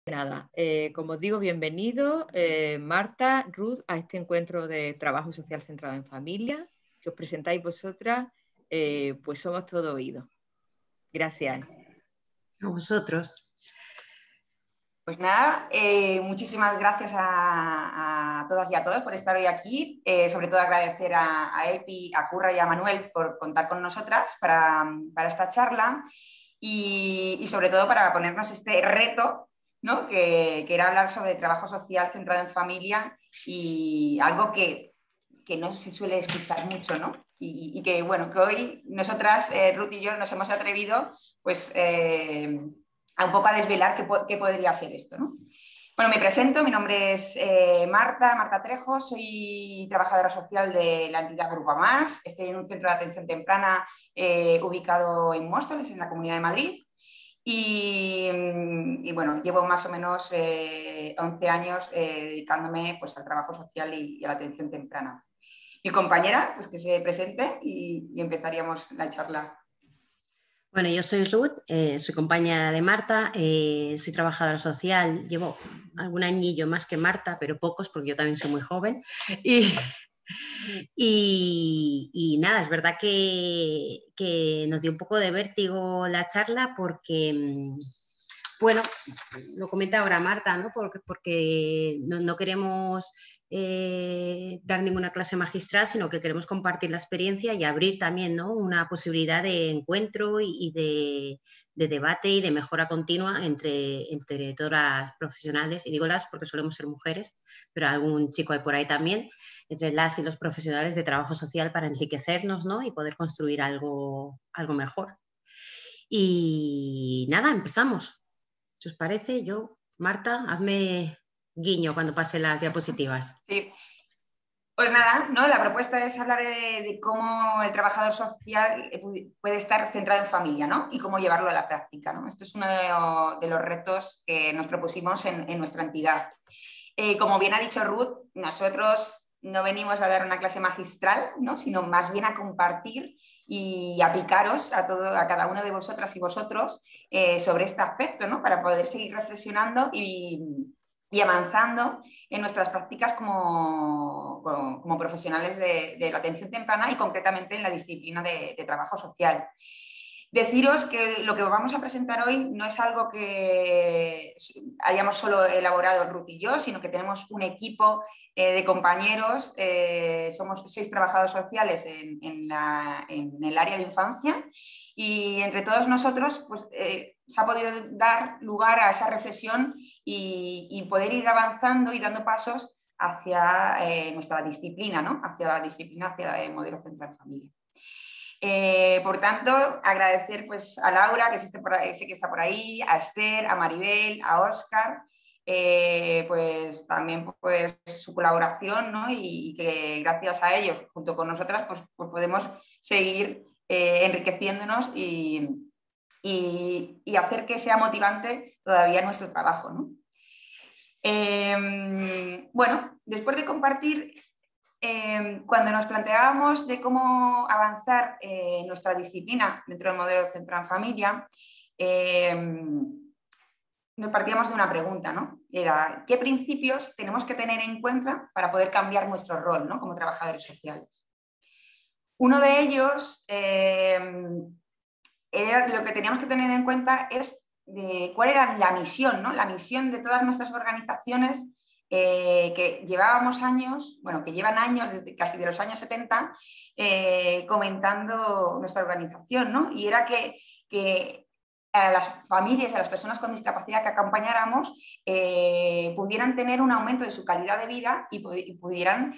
Nada, como os digo, bienvenido Marta, Ruth, a este encuentro de trabajo social centrado en familia. Si os presentáis vosotras, pues somos todo oídos. Gracias. A vosotros. Pues nada, muchísimas gracias a todas y a todos por estar hoy aquí. Sobre todo agradecer a Epi, a Curra y a Manuel por contar con nosotras para esta charla y sobre todo para ponernos este reto, ¿no? que era hablar sobre trabajo social centrado en familia y algo que no se suele escuchar mucho, ¿no? Y que, bueno, que hoy nosotras, Ruth y yo, nos hemos atrevido pues, a un poco a desvelar qué podría ser esto, ¿no? Bueno, me presento, mi nombre es Marta Trejo, soy trabajadora social de la entidad Grupo Más, estoy en un centro de atención temprana ubicado en Móstoles, en la Comunidad de Madrid, y bueno, llevo más o menos 11 años dedicándome pues, al trabajo social y a la atención temprana. Mi compañera, pues que se presente y empezaríamos la charla. Bueno, yo soy Ruth, soy compañera de Marta, soy trabajadora social, llevo algún añillo más que Marta, pero pocos porque yo también soy muy joven. Y nada, es verdad que nos dio un poco de vértigo la charla porque, bueno, lo comenta ahora Marta, ¿no? Porque no queremos dar ninguna clase magistral, sino que queremos compartir la experiencia y abrir también, ¿no? Una posibilidad de encuentro y de debate y de mejora continua entre todas las profesionales, y digo las porque solemos ser mujeres, pero algún chico hay por ahí también, entre las y los profesionales de trabajo social para enriquecernos, ¿no? Y poder construir algo mejor. Y nada, empezamos. Si os parece, Marta, hazme guiño cuando pase las diapositivas. Sí. Pues nada, ¿no? La propuesta es hablar de cómo el trabajador social puede estar centrado en familia, ¿no? Y cómo llevarlo a la práctica, ¿no? Esto es uno de los retos que nos propusimos en nuestra entidad. Como bien ha dicho Ruth, nosotros no venimos a dar una clase magistral, ¿no? Sino más bien a compartir y a picaros a cada uno de vosotras y vosotros sobre este aspecto, ¿no? Para poder seguir reflexionando y avanzando en nuestras prácticas como profesionales de la atención temprana y concretamente en la disciplina de trabajo social. Deciros que lo que vamos a presentar hoy no es algo que hayamos solo elaborado Ruth y yo, sino que tenemos un equipo de compañeros, somos 6 trabajadores sociales en el área de infancia y entre todos nosotros pues, se ha podido dar lugar a esa reflexión y poder ir avanzando y dando pasos hacia nuestra disciplina, ¿no? Hacia el modelo central familia. Por tanto, agradecer pues, a Laura, que sé que está por ahí, a Esther, a Maribel, a Óscar, pues también pues, su colaboración, ¿no? y que gracias a ellos, junto con nosotras, pues podemos seguir enriqueciéndonos y hacer que sea motivante todavía nuestro trabajo, ¿no? Bueno, después de compartir, cuando nos planteábamos de cómo avanzar nuestra disciplina dentro del modelo centrado en familia, nos partíamos de una pregunta, ¿no? Era, ¿qué principios tenemos que tener en cuenta para poder cambiar nuestro rol, ¿no? Como trabajadores sociales? Uno de ellos, lo que teníamos que tener en cuenta es de cuál era la misión, ¿no? La misión de todas nuestras organizaciones que llevábamos años, bueno, que llevan años, desde casi de los años 70, comentando nuestra organización, ¿no? Y era que a las familias, a las personas con discapacidad que acompañáramos, pudieran tener un aumento de su calidad de vida y pudieran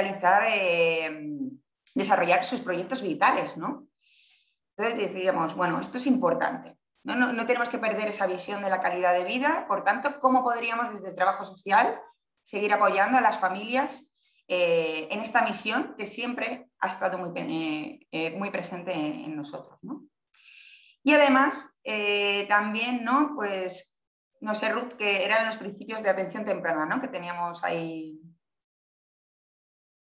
desarrollar sus proyectos vitales, ¿no? Entonces decíamos, bueno, esto es importante. No tenemos que perder esa visión de la calidad de vida. Por tanto, ¿cómo podríamos desde el trabajo social seguir apoyando a las familias en esta misión que siempre ha estado muy presente en nosotros, ¿no? Y además, también, ¿no? Pues, no sé, Ruth, que eran los principios de atención temprana, ¿no? Que teníamos ahí.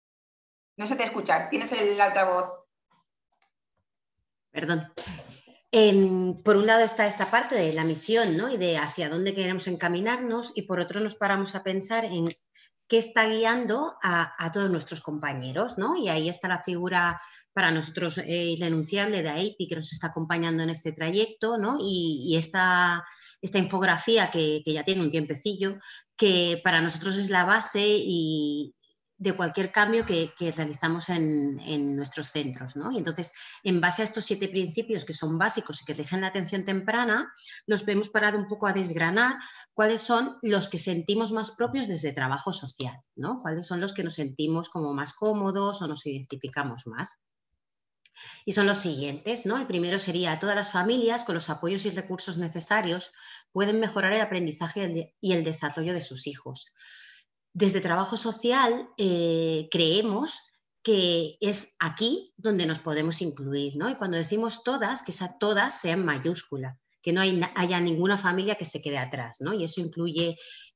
No se te escucha, tienes el altavoz. Perdón. Por un lado está esta parte de la misión, ¿no? Y de hacia dónde queremos encaminarnos, y por otro nos paramos a pensar en qué está guiando a todos nuestros compañeros, ¿no? Y ahí está la figura para nosotros irrenunciable de AIPI, que nos está acompañando en este trayecto, ¿no? Y esta infografía que ya tiene un tiempecillo, que para nosotros es la base y de cualquier cambio que realizamos en nuestros centros, ¿no? Y entonces, en base a estos 7 principios que son básicos y que rigen la atención temprana, nos hemos parado un poco a desgranar cuáles son los que sentimos más propios desde trabajo social, ¿no? Cuáles son los que nos sentimos como más cómodos o nos identificamos más. Y son los siguientes, ¿no? El primero sería: todas las familias con los apoyos y recursos necesarios pueden mejorar el aprendizaje y el desarrollo de sus hijos. Desde trabajo social creemos que es aquí donde nos podemos incluir, ¿no? Y cuando decimos todas, que esa todas sea en mayúscula, que no haya ninguna familia que se quede atrás, ¿no? Y eso incluye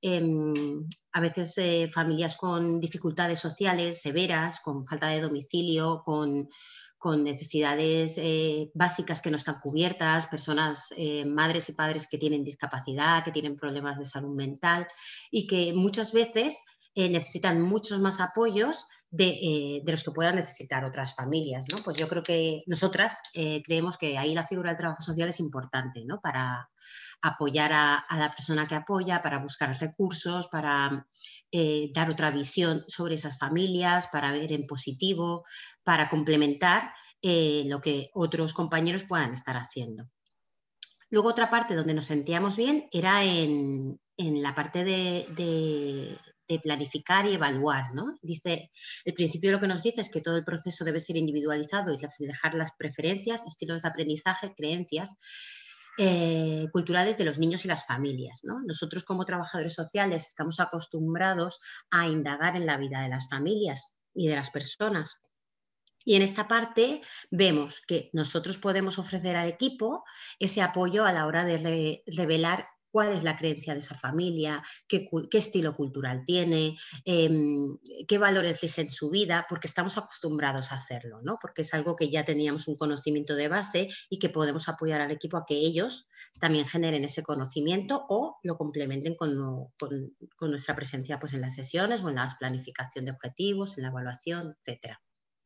a veces familias con dificultades sociales severas, con falta de domicilio, con necesidades básicas que no están cubiertas, personas, madres y padres que tienen discapacidad, que tienen problemas de salud mental y que muchas veces necesitan muchos más apoyos de los que puedan necesitar otras familias, ¿no? Pues yo creo que nosotras creemos que ahí la figura del trabajo social es importante, ¿no? Para apoyar a la persona que apoya, para buscar recursos, para dar otra visión sobre esas familias, para ver en positivo, para complementar lo que otros compañeros puedan estar haciendo. Luego otra parte donde nos sentíamos bien era en la parte de planificar y evaluar, ¿no? Dice, el principio lo que nos dice es que todo el proceso debe ser individualizado y reflejar las preferencias, estilos de aprendizaje, creencias culturales de los niños y las familias, ¿no? Nosotros como trabajadores sociales estamos acostumbrados a indagar en la vida de las familias y de las personas. Y en esta parte vemos que nosotros podemos ofrecer al equipo ese apoyo a la hora de revelar cuál es la creencia de esa familia, qué estilo cultural tiene, qué valores rigen su vida, porque estamos acostumbrados a hacerlo, ¿no? Porque es algo que ya teníamos un conocimiento de base y que podemos apoyar al equipo a que ellos también generen ese conocimiento o lo complementen con nuestra presencia pues, en las sesiones o en la planificación de objetivos, en la evaluación, etcétera.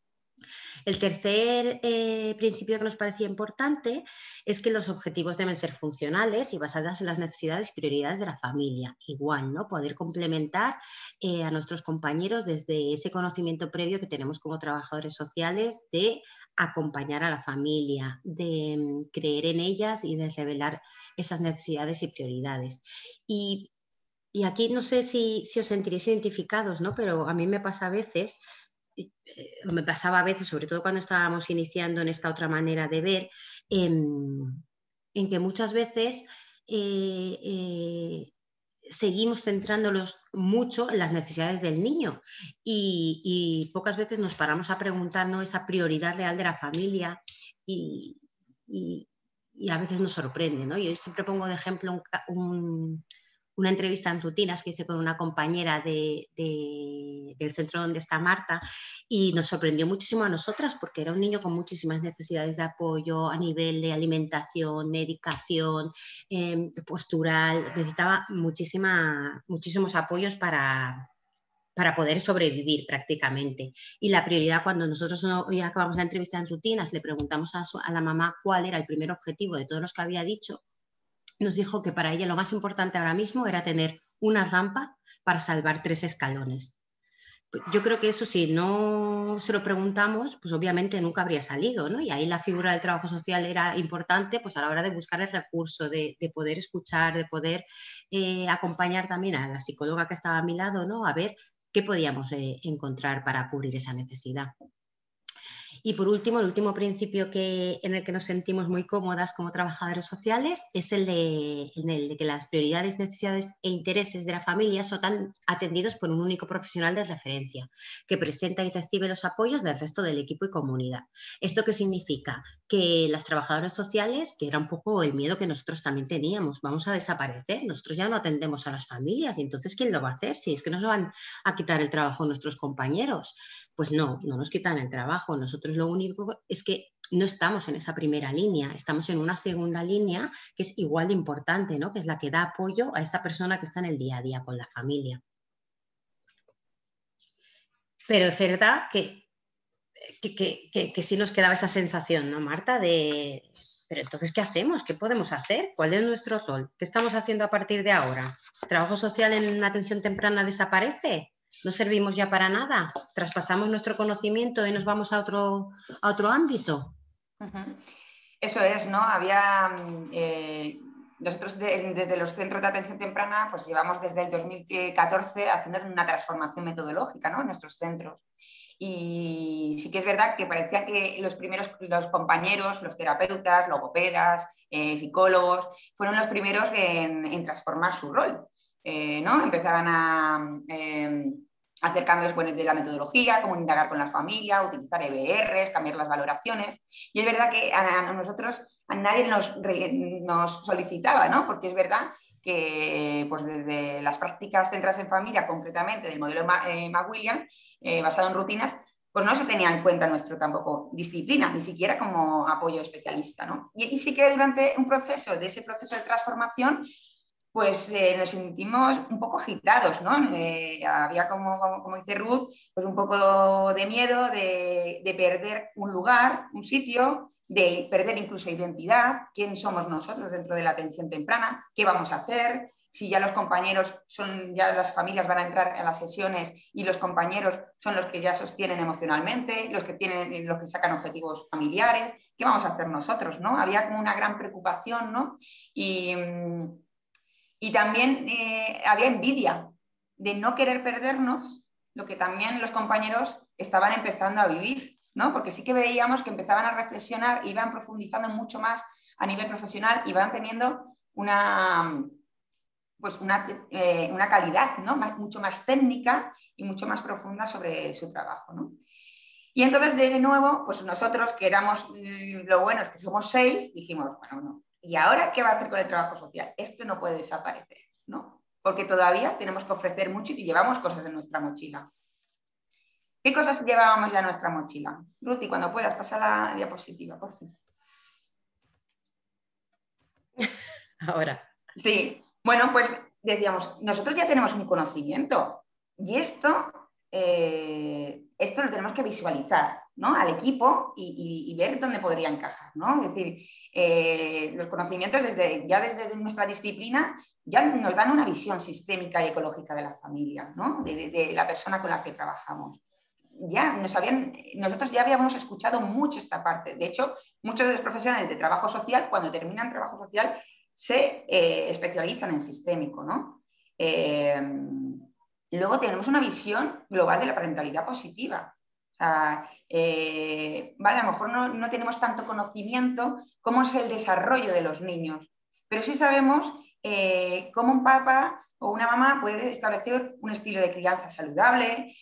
El tercer principio que nos parecía importante es que los objetivos deben ser funcionales y basados en las necesidades y prioridades de la familia. Igual, ¿no? Poder complementar a nuestros compañeros desde ese conocimiento previo que tenemos como trabajadores sociales de acompañar a la familia, de creer en ellas y de revelar esas necesidades y prioridades. Y aquí no sé si os sentiréis identificados, ¿no? Pero a mí me pasa a veces... me pasaba a veces, sobre todo cuando estábamos iniciando en esta otra manera de ver, en que muchas veces seguimos centrándonos mucho en las necesidades del niño y pocas veces nos paramos a preguntarnos esa prioridad real de la familia y a veces nos sorprende, ¿no? Yo siempre pongo de ejemplo una entrevista en Rutinas que hice con una compañera del centro donde está Marta y nos sorprendió muchísimo a nosotras porque era un niño con muchísimas necesidades de apoyo a nivel de alimentación, medicación, postural, necesitaba muchísimos apoyos para poder sobrevivir prácticamente. Y la prioridad, cuando nosotros hoy acabamos la entrevista en Rutinas, le preguntamos a la mamá cuál era el primer objetivo de todos los que había dicho, nos dijo que para ella lo más importante ahora mismo era tener una rampa para salvar 3 escalones. Yo creo que eso, si no se lo preguntamos, pues obviamente nunca habría salido, ¿no? Y ahí la figura del trabajo social era importante pues a la hora de buscar el recurso, de poder escuchar, de poder acompañar también a la psicóloga que estaba a mi lado, ¿no? A ver qué podíamos encontrar para cubrir esa necesidad. Y por último, el último principio en el que nos sentimos muy cómodas como trabajadores sociales es el de que las prioridades, necesidades e intereses de la familia son atendidos por un único profesional de referencia que presenta y recibe los apoyos del resto del equipo y comunidad. ¿Esto qué significa? Que las trabajadoras sociales, que era un poco el miedo que nosotros también teníamos, vamos a desaparecer, nosotros ya no atendemos a las familias y entonces ¿quién lo va a hacer? Si es que nos van a quitar el trabajo nuestros compañeros. Pues no nos quitan el trabajo, nosotros lo único es que no estamos en esa primera línea, estamos en una segunda línea que es igual de importante, ¿no? Que es la que da apoyo a esa persona que está en el día a día con la familia. Pero es verdad que sí nos quedaba esa sensación, ¿no, Marta? Pero entonces, ¿qué hacemos? ¿Qué podemos hacer? ¿Cuál es nuestro rol? ¿Qué estamos haciendo a partir de ahora? ¿Trabajo social en atención temprana desaparece? ¿No servimos ya para nada? ¿Traspasamos nuestro conocimiento y nos vamos a otro ámbito? Eso es, ¿no? Nosotros desde los centros de atención temprana pues llevamos desde el 2014 haciendo una transformación metodológica, ¿no? En nuestros centros. Y sí que es verdad que parecía que los compañeros, los terapeutas, logopedas, psicólogos, fueron los primeros en transformar su rol, ¿no? Empezaban a hacer cambios de la metodología, como indagar con la familia, utilizar EBRs, cambiar las valoraciones. Y es verdad que a nosotros a nadie nos solicitaba, ¿no? Porque es verdad que pues desde las prácticas centradas en familia, concretamente del modelo McWilliams, basado en rutinas, pues no se tenía en cuenta nuestro tampoco disciplina, ni siquiera como apoyo especialista, ¿no? Y sí que durante ese proceso de transformación, pues nos sentimos un poco agitados, ¿no? Había, como dice Ruth, pues un poco de miedo de perder un lugar, un sitio, de perder incluso identidad, quién somos nosotros dentro de la atención temprana, qué vamos a hacer, si ya los compañeros ya las familias van a entrar a las sesiones y los compañeros son los que ya sostienen emocionalmente, los que sacan objetivos familiares, ¿qué vamos a hacer nosotros, ¿no? Había como una gran preocupación, ¿no? Y también había envidia de no querer perdernos lo que también los compañeros estaban empezando a vivir, ¿no? Porque sí que veíamos que empezaban a reflexionar, iban profundizando mucho más a nivel profesional y van teniendo una calidad, ¿no? Mucho más técnica y mucho más profunda sobre su trabajo, ¿no? Y entonces, de nuevo, pues nosotros, que éramos, lo bueno es que somos 6, dijimos, bueno, no. ¿Y ahora qué va a hacer con el trabajo social? Esto no puede desaparecer, ¿no? Porque todavía tenemos que ofrecer mucho y llevamos cosas en nuestra mochila. ¿Qué cosas llevábamos ya en nuestra mochila? Ruti, cuando puedas, pasa la diapositiva, por fin. Ahora. Sí, bueno, pues decíamos, nosotros ya tenemos un conocimiento y esto lo tenemos que visualizar, ¿no? Al equipo y ver dónde podría encajar, ¿no? Es decir, los conocimientos desde nuestra disciplina ya nos dan una visión sistémica y ecológica de la familia, ¿no? De la persona con la que trabajamos. Nosotros ya habíamos escuchado mucho esta parte. De hecho, muchos de los profesionales de trabajo social, cuando terminan trabajo social, se especializan en sistémico, ¿no? Luego tenemos una visión global de la parentalidad positiva. O sea, vale, a lo mejor no tenemos tanto conocimiento cómo es el desarrollo de los niños, pero sí sabemos cómo un papá o una mamá puede establecer un estilo de crianza saludable,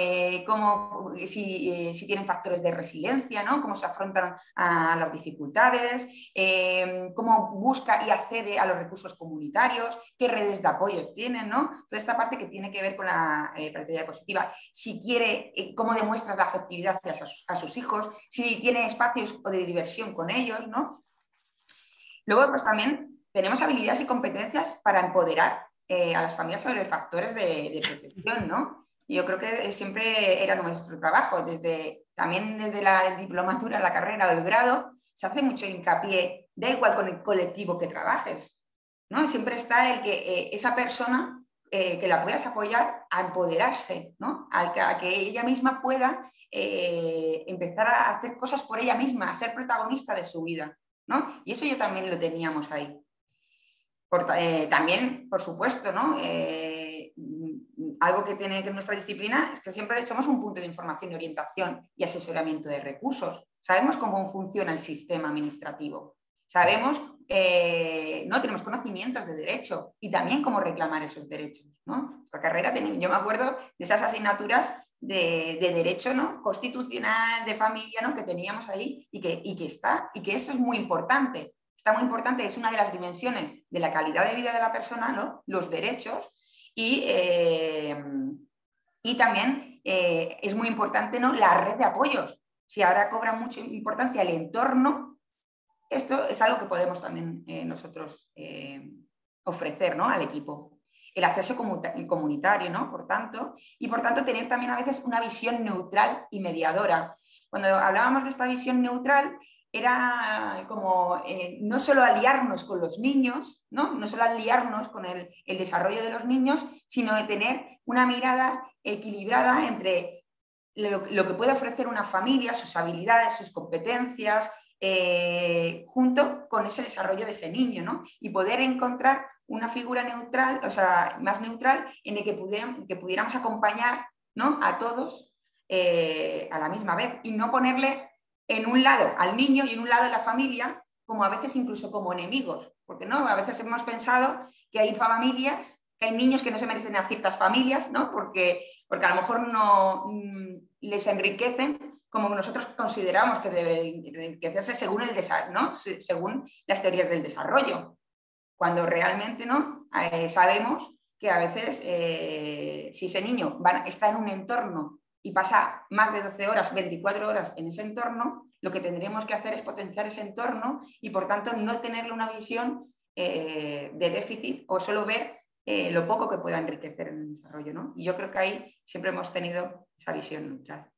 si tienen factores de resiliencia, ¿no? Cómo se afrontan a las dificultades, cómo busca y accede a los recursos comunitarios, qué redes de apoyos tienen, ¿no? Toda esta parte que tiene que ver con la parentalidad positiva. Si quiere, cómo demuestra la afectividad a sus hijos, si tiene espacios de diversión con ellos, ¿no? Luego, pues también tenemos habilidades y competencias para empoderar a las familias sobre factores de protección, ¿no? Y yo creo que siempre era nuestro trabajo, también desde la diplomatura, la carrera o el grado, se hace mucho hincapié, da igual con el colectivo que trabajes, ¿no? Siempre está el que esa persona que la puedas apoyar a empoderarse, ¿no? A que ella misma pueda empezar a hacer cosas por ella misma, a ser protagonista de su vida, ¿no? Y eso ya también lo teníamos ahí. También, por supuesto, ¿no? Algo que tiene que nuestra disciplina es que siempre somos un punto de información, orientación y asesoramiento de recursos. Sabemos cómo funciona el sistema administrativo. Sabemos, ¿no? Tenemos conocimientos de derecho y también cómo reclamar esos derechos, ¿no? Nuestra carrera, yo me acuerdo de esas asignaturas de derecho, ¿no? Constitucional, de familia, ¿no? Que teníamos ahí y que esto es muy importante. Está muy importante, es una de las dimensiones de la calidad de vida de la persona, ¿no? Los derechos y también es muy importante, ¿no? La red de apoyos. O si ahora cobra mucha importancia el entorno, esto es algo que podemos también nosotros ofrecer, ¿no?, al equipo. El acceso comunitario, ¿no?, por tanto tener también a veces una visión neutral y mediadora. Cuando hablábamos de esta visión neutral, era como no solo aliarnos con los niños, no solo aliarnos con el desarrollo de los niños, sino de tener una mirada equilibrada entre lo que puede ofrecer una familia, sus habilidades, sus competencias, junto con ese desarrollo de ese niño, ¿no? Y poder encontrar una figura neutral, o sea, más neutral, en el que pudiéramos acompañar, ¿no?, a todos a la misma vez, y no ponerle en un lado al niño y en un lado a la familia, como a veces incluso como enemigos, porque ¿no?, a veces hemos pensado que hay familias, que hay niños que no se merecen a ciertas familias, ¿no?, porque a lo mejor no les enriquecen como nosotros consideramos que debe enriquecerse según ¿no?, según las teorías del desarrollo, cuando realmente, ¿no?, sabemos que a veces si ese niño está en un entorno y pasa más de 12 horas, 24 horas en ese entorno, lo que tendríamos que hacer es potenciar ese entorno y, por tanto, no tenerle una visión de déficit o solo ver lo poco que pueda enriquecer en el desarrollo, ¿no? Y yo creo que ahí siempre hemos tenido esa visión neutral.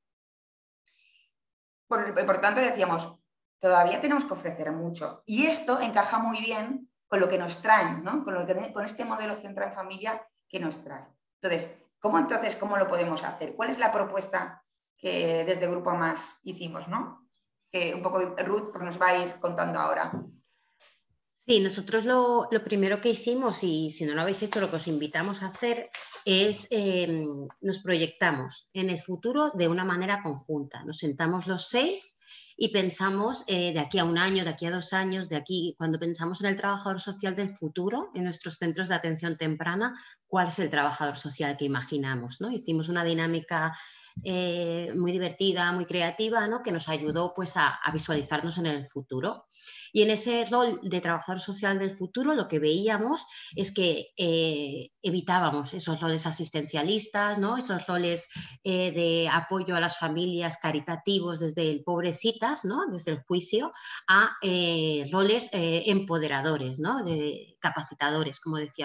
Por tanto, decíamos, todavía tenemos que ofrecer mucho. Y esto encaja muy bien con lo que nos traen, ¿no?, con este modelo centrado en familia que nos trae. Entonces, ¿cómo lo podemos hacer? ¿Cuál es la propuesta que desde Grupo Más hicimos, ¿no?, que un poco Ruth nos va a ir contando ahora? Sí, nosotros lo primero que hicimos, y si no lo habéis hecho, lo que os invitamos a hacer es nos proyectamos en el futuro de una manera conjunta. Nos sentamos los 6 y pensamos de aquí a un año, de aquí a 2 años, cuando pensamos en el trabajador social del futuro, en nuestros centros de atención temprana, ¿cuál es el trabajador social que imaginamos, ¿no? Hicimos una dinámica muy divertida, muy creativa, ¿no?, que nos ayudó pues a visualizarnos en el futuro. Y en ese rol de trabajador social del futuro lo que veíamos es que evitábamos esos roles asistencialistas, ¿no?, esos roles de apoyo a las familias caritativos desde el pobrecitas, ¿no?, desde el juicio, a roles empoderadores, ¿no?, de capacitadores, como decía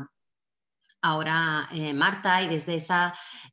ahora Marta, y desde esa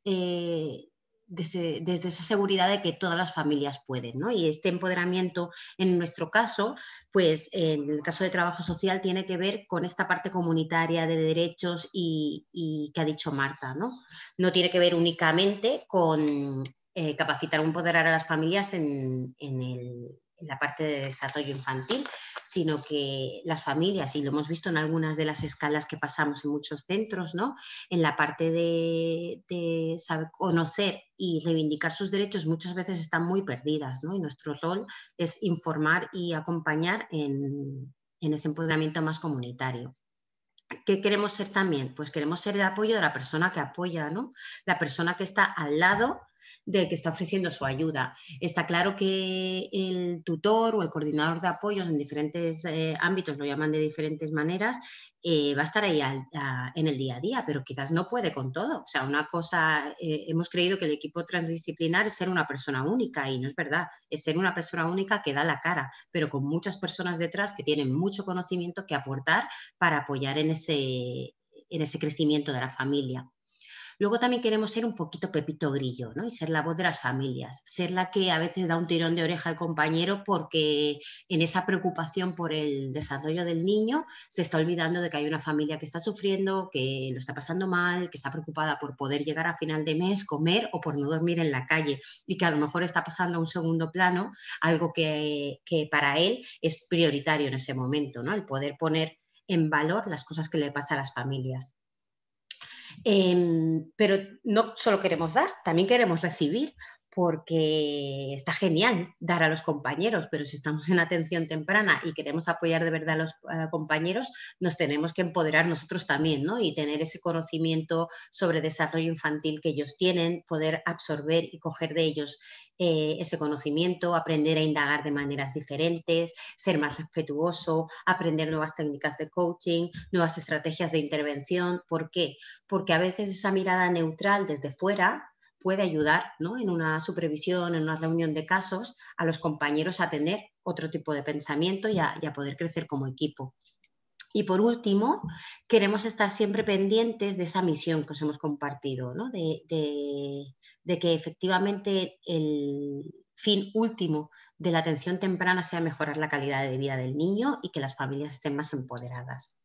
seguridad de que todas las familias pueden, ¿no? Y este empoderamiento, en nuestro caso, pues en el caso de trabajo social, tiene que ver con esta parte comunitaria de derechos y que ha dicho Marta, ¿no? No tiene que ver únicamente con capacitar o empoderar a las familias en la parte de desarrollo infantil, sino que las familias, y lo hemos visto en algunas de las escalas que pasamos en muchos centros, ¿no?, en la parte de saber conocer y reivindicar sus derechos, muchas veces están muy perdidas, ¿no? Y nuestro rol es informar y acompañar en ese empoderamiento más comunitario. ¿Qué queremos ser también? Pues queremos ser el apoyo de la persona que apoya, ¿no?, la persona que está al lado del que está ofreciendo su ayuda. Está claro que el tutor o el coordinador de apoyos en diferentes ámbitos, lo llaman de diferentes maneras, va a estar ahí en el día a día, pero quizás no puede con todo. O sea, una cosa, hemos creído que el equipo transdisciplinar es ser una persona única, y no es verdad, es ser una persona única que da la cara, pero con muchas personas detrás que tienen mucho conocimiento que aportar para apoyar en ese crecimiento de la familia. Luego también queremos ser un poquito Pepito Grillo, ¿no?, y ser la voz de las familias, ser la que a veces da un tirón de oreja al compañero porque en esa preocupación por el desarrollo del niño se está olvidando de que hay una familia que está sufriendo, que lo está pasando mal, que está preocupada por poder llegar a final de mes, comer o por no dormir en la calle, y que a lo mejor está pasando a un segundo plano algo que para él es prioritario en ese momento, ¿no?, el poder poner en valor las cosas que le pasan a las familias. Pero no solo queremos dar, también queremos recibir, porque está genial dar a los compañeros, pero si estamos en atención temprana y queremos apoyar de verdad a los compañeros, nos tenemos que empoderar nosotros también, ¿no?, y tener ese conocimiento sobre desarrollo infantil que ellos tienen, poder absorber y coger de ellos ese conocimiento, aprender a indagar de maneras diferentes, ser más respetuoso, aprender nuevas técnicas de coaching, nuevas estrategias de intervención. ¿Por qué? Porque a veces esa mirada neutral desde fuera puede ayudar, ¿no?, en una supervisión, en una reunión de casos, a los compañeros a tener otro tipo de pensamiento y a poder crecer como equipo. Y por último, queremos estar siempre pendientes de esa misión que os hemos compartido, ¿no?, de que efectivamente el fin último de la atención temprana sea mejorar la calidad de vida del niño y que las familias estén más empoderadas.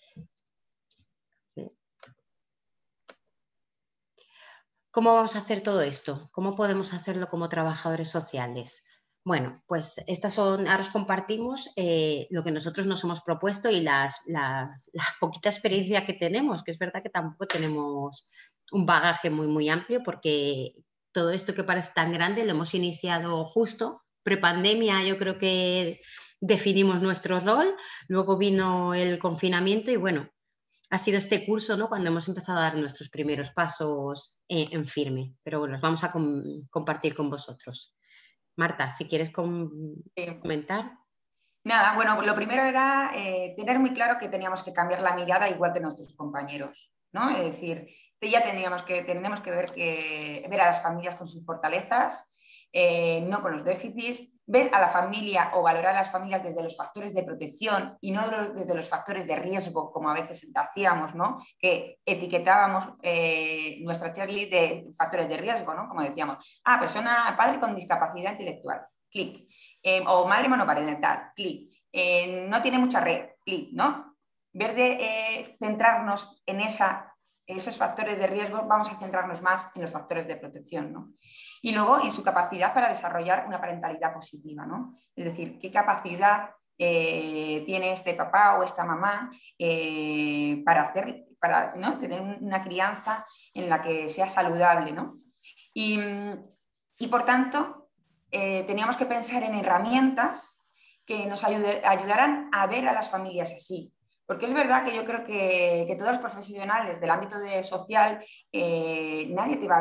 ¿Cómo vamos a hacer todo esto? ¿Cómo podemos hacerlo como trabajadores sociales? Bueno, pues ahora os compartimos lo que nosotros nos hemos propuesto y la poquita experiencia que tenemos, que es verdad que tampoco tenemos un bagaje muy amplio, porque todo esto que parece tan grande lo hemos iniciado justo prepandemia. Yo creo que definimos nuestro rol, luego vino el confinamiento y bueno, ha sido este curso, ¿no?, cuando hemos empezado a dar nuestros primeros pasos en firme, pero bueno, los vamos a compartir con vosotros. Marta, si quieres comentar. Nada, bueno, lo primero era tener muy claro que teníamos que cambiar la mirada igual que nuestros compañeros, ¿no? Es decir, ya tenemos que ver a las familias con sus fortalezas, no con los déficits, ver a la familia o valorar a las familias desde los factores de protección y no desde los factores de riesgo, como a veces hacíamos, ¿no?, que etiquetábamos nuestra cheerlead de factores de riesgo, ¿no?, como decíamos, padre con discapacidad intelectual, clic. O madre monoparental, clic. No tiene mucha red, clic, ¿no? En vez de centrarnos en esos factores de riesgo, vamos a centrarnos más en los factores de protección, ¿no? Y luego en su capacidad para desarrollar una parentalidad positiva, ¿no? Es decir, qué capacidad tiene este papá o esta mamá para ¿no?, tener una crianza en la que sea saludable, ¿no? Y por tanto, teníamos que pensar en herramientas que nos ayudaran a ver a las familias así. Porque es verdad que yo creo que todos los profesionales del ámbito social, nadie te va a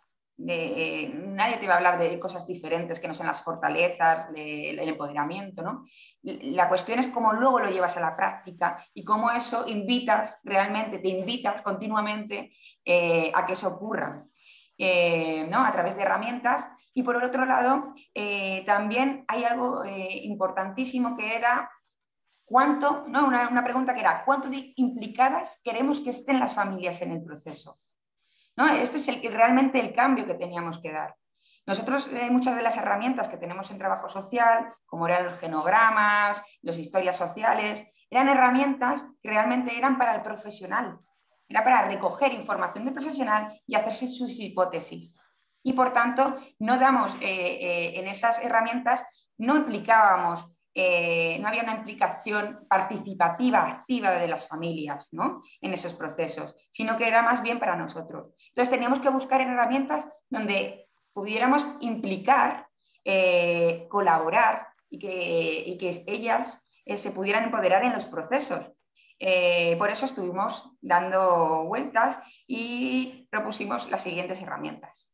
hablar de cosas diferentes que no sean las fortalezas, el empoderamiento, ¿no? La cuestión es cómo luego lo llevas a la práctica y cómo eso te invitas continuamente a que eso ocurra. ¿No?, a través de herramientas. Y por el otro lado, también hay algo importantísimo que era cuánto, ¿no?, una pregunta que era ¿cuánto de implicadas queremos que estén las familias en el proceso? ¿No? Este es realmente el cambio que teníamos que dar. Nosotros, muchas de las herramientas que tenemos en trabajo social, como eran los genogramas, las historias sociales, eran herramientas que realmente eran para el profesional. Era para recoger información del profesional y hacerse sus hipótesis. Y por tanto, no damos en esas herramientas, no implicábamos, no había una implicación participativa, activa de las familias, ¿no?, en esos procesos, sino que era más bien para nosotros. Entonces teníamos que buscar en herramientas donde pudiéramos implicar, colaborar y que ellas se pudieran empoderar en los procesos. Por eso estuvimos dando vueltas y propusimos las siguientes herramientas.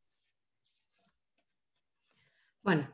Bueno,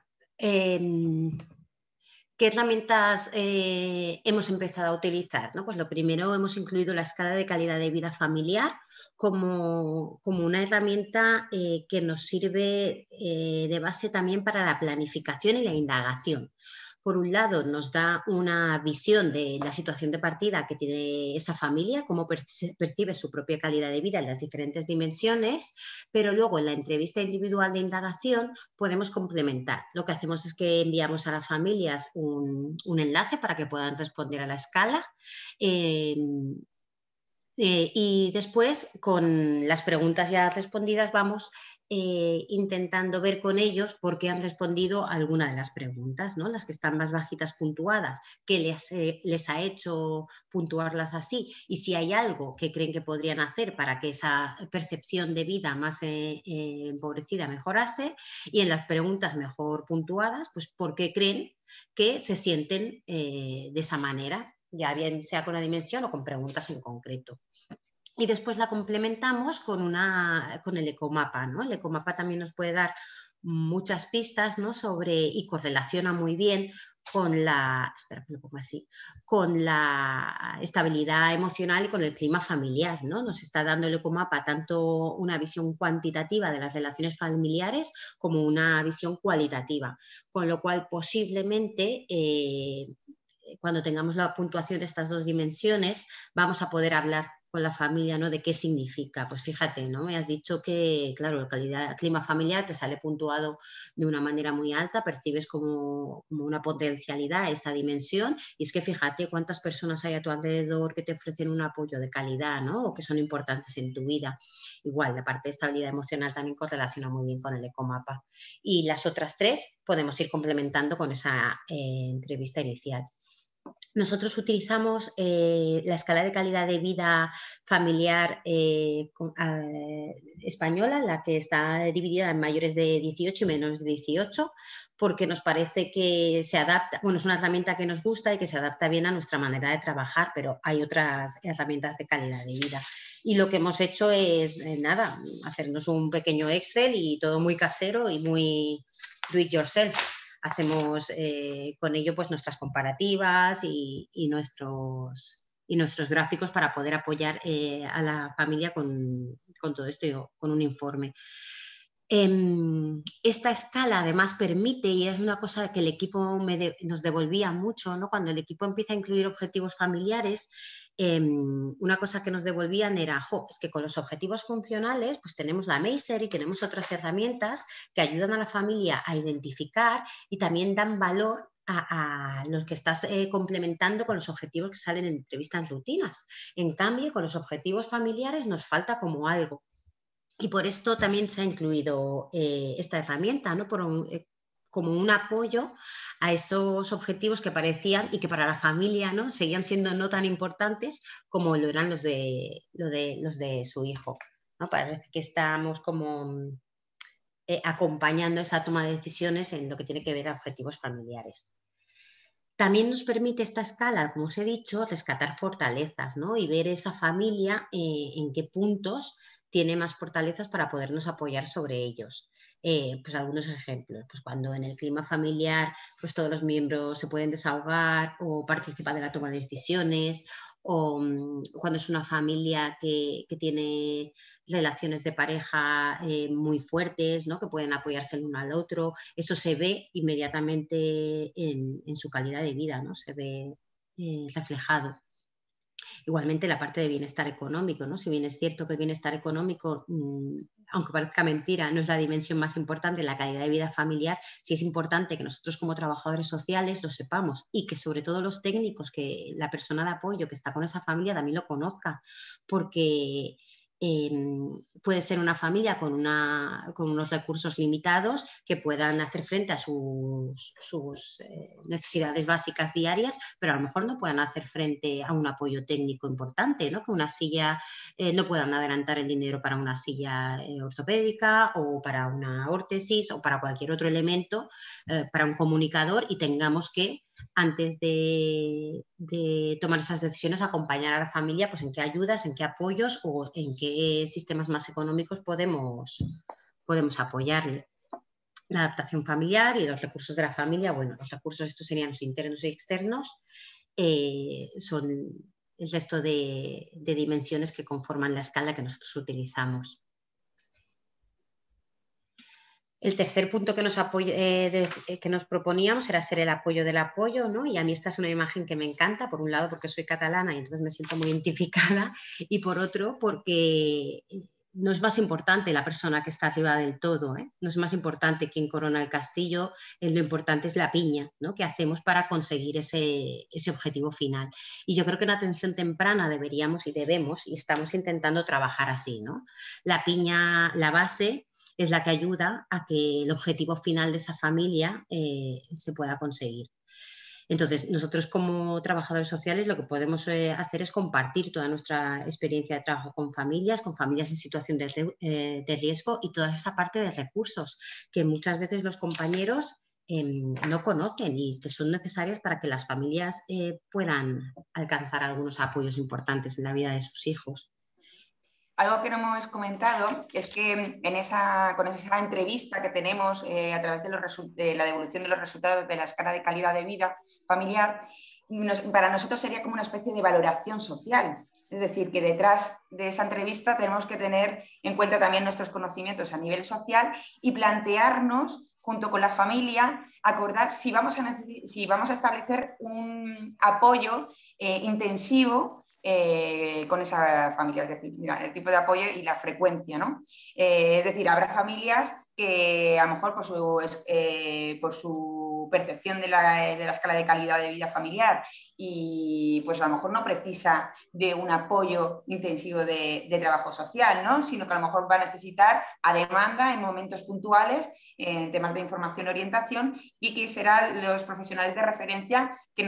¿qué herramientas hemos empezado a utilizar? ¿No? Pues lo primero, hemos incluido la escala de calidad de vida familiar como una herramienta que nos sirve de base también para la planificación y la indagación. Por un lado, nos da una visión de la situación de partida que tiene esa familia, cómo percibe su propia calidad de vida en las diferentes dimensiones, pero luego en la entrevista individual de indagación podemos complementar. Lo que hacemos es que enviamos a las familias un enlace para que puedan responder a la escala. Y después, con las preguntas ya respondidas, vamos intentando ver con ellos por qué han respondido a alguna de las preguntas, ¿no? Las que están más bajitas puntuadas, qué les ha hecho puntuarlas así, y si hay algo que creen que podrían hacer para que esa percepción de vida más empobrecida mejorase, y en las preguntas mejor puntuadas, pues por qué creen que se sienten de esa manera, ya bien sea con la dimensión o con preguntas en concreto. Y después la complementamos con el ecomapa, ¿no? El ecomapa también nos puede dar muchas pistas, ¿no?, y correlaciona muy bien con la, espera que lo ponga así, con la estabilidad emocional y con el clima familiar, ¿no? Nos está dando el ecomapa tanto una visión cuantitativa de las relaciones familiares como una visión cualitativa, con lo cual posiblemente cuando tengamos la puntuación de estas dos dimensiones vamos a poder hablar con la familia, ¿no? De qué significa. Pues fíjate, ¿no? Me has dicho que, claro, la calidad, clima familiar te sale puntuado de una manera muy alta, percibes como una potencialidad esta dimensión, y es que fíjate cuántas personas hay a tu alrededor que te ofrecen un apoyo de calidad, ¿no? O que son importantes en tu vida. Igual, la parte de estabilidad emocional también correlaciona muy bien con el ecomapa. Y las otras tres podemos ir complementando con esa entrevista inicial. Nosotros utilizamos la escala de calidad de vida familiar española, la que está dividida en mayores de 18 y menores de 18, porque nos parece que se adapta, bueno, es una herramienta que nos gusta y que se adapta bien a nuestra manera de trabajar, pero hay otras herramientas de calidad de vida. Y lo que hemos hecho es, nada, hacernos un pequeño Excel y todo muy casero y muy do it yourself. Hacemos con ello pues nuestras comparativas y nuestros gráficos para poder apoyar a la familia con todo esto, con un informe. Esta escala además permite, y es una cosa que el equipo nos devolvía mucho, ¿no? Cuando el equipo empieza a incluir objetivos familiares, una cosa que nos devolvían era, es que con los objetivos funcionales pues tenemos la Maser y tenemos otras herramientas que ayudan a la familia a identificar y también dan valor a los que estás complementando con los objetivos que salen en entrevistas rutinas. En cambio, con los objetivos familiares nos falta como algo. Y por esto también se ha incluido esta herramienta, ¿no? Como un apoyo a esos objetivos que parecían y que para la familia, ¿no? Seguían siendo no tan importantes como lo eran los de su hijo, ¿no? Parece que estamos como acompañando esa toma de decisiones en lo que tiene que ver a objetivos familiares. También nos permite esta escala, como os he dicho, rescatar fortalezas, ¿no? Y ver esa familia en qué puntos tiene más fortalezas para podernos apoyar sobre ellos. Pues algunos ejemplos, pues cuando en el clima familiar pues todos los miembros se pueden desahogar o participar de la toma de decisiones, o cuando es una familia que tiene relaciones de pareja muy fuertes, ¿no? Que pueden apoyarse el uno al otro. Eso se ve inmediatamente en su calidad de vida, ¿no? Se ve reflejado. Igualmente la parte de bienestar económico, ¿no? Si bien es cierto que el bienestar económico, aunque parezca mentira, no es la dimensión más importante, la calidad de vida familiar, sí es importante que nosotros como trabajadores sociales lo sepamos y que sobre todo los técnicos, que la persona de apoyo que está con esa familia también lo conozca, porque puede ser una familia con unos recursos limitados que puedan hacer frente a sus necesidades básicas diarias, pero a lo mejor no puedan hacer frente a un apoyo técnico importante, ¿no? Que una silla, no puedan adelantar el dinero para una silla ortopédica o para una órtesis o para cualquier otro elemento, para un comunicador, y tengamos que, antes de tomar esas decisiones, acompañar a la familia pues en qué ayudas, en qué apoyos o en qué sistemas más económicos podemos apoyarle. La adaptación familiar y los recursos de la familia, bueno, los recursos estos serían los internos y externos, son el resto de dimensiones que conforman la escala que nosotros utilizamos. El tercer punto que nos proponíamos era ser el apoyo del apoyo, ¿no? Y a mí esta es una imagen que me encanta, por un lado porque soy catalana y entonces me siento muy identificada, y por otro porque no es más importante la persona que está arriba del todo, ¿eh? No es más importante quién corona el castillo, lo importante es la piña, ¿no? Que hacemos para conseguir ese objetivo final. Y yo creo que en atención temprana deberíamos y debemos, y estamos intentando trabajar así, ¿no? La piña, la base, es la que ayuda a que el objetivo final de esa familia se pueda conseguir. Entonces, nosotros como trabajadores sociales lo que podemos hacer es compartir toda nuestra experiencia de trabajo con familias en situación de riesgo, y toda esa parte de recursos que muchas veces los compañeros no conocen y que son necesarias para que las familias puedan alcanzar algunos apoyos importantes en la vida de sus hijos. algo que no hemos comentado es que con esa entrevista que tenemos a través de la devolución de los resultados de la escala de calidad de vida familiar, para nosotros sería como una especie de valoración social. Es decir, que detrás de esa entrevista tenemos que tener en cuenta también nuestros conocimientos a nivel social y plantearnos, junto con la familia, acordar si vamos a establecer un apoyo intensivo con esa familia, es decir, mira, el tipo de apoyo y la frecuencia, ¿no? Es decir, habrá familias que a lo mejor por su percepción de la escala de calidad de vida familiar y pues a lo mejor no precisa de un apoyo intensivo de trabajo social, ¿no? Sino que a lo mejor va a necesitar a demanda en momentos puntuales en temas de información y orientación y que serán los profesionales de referencia que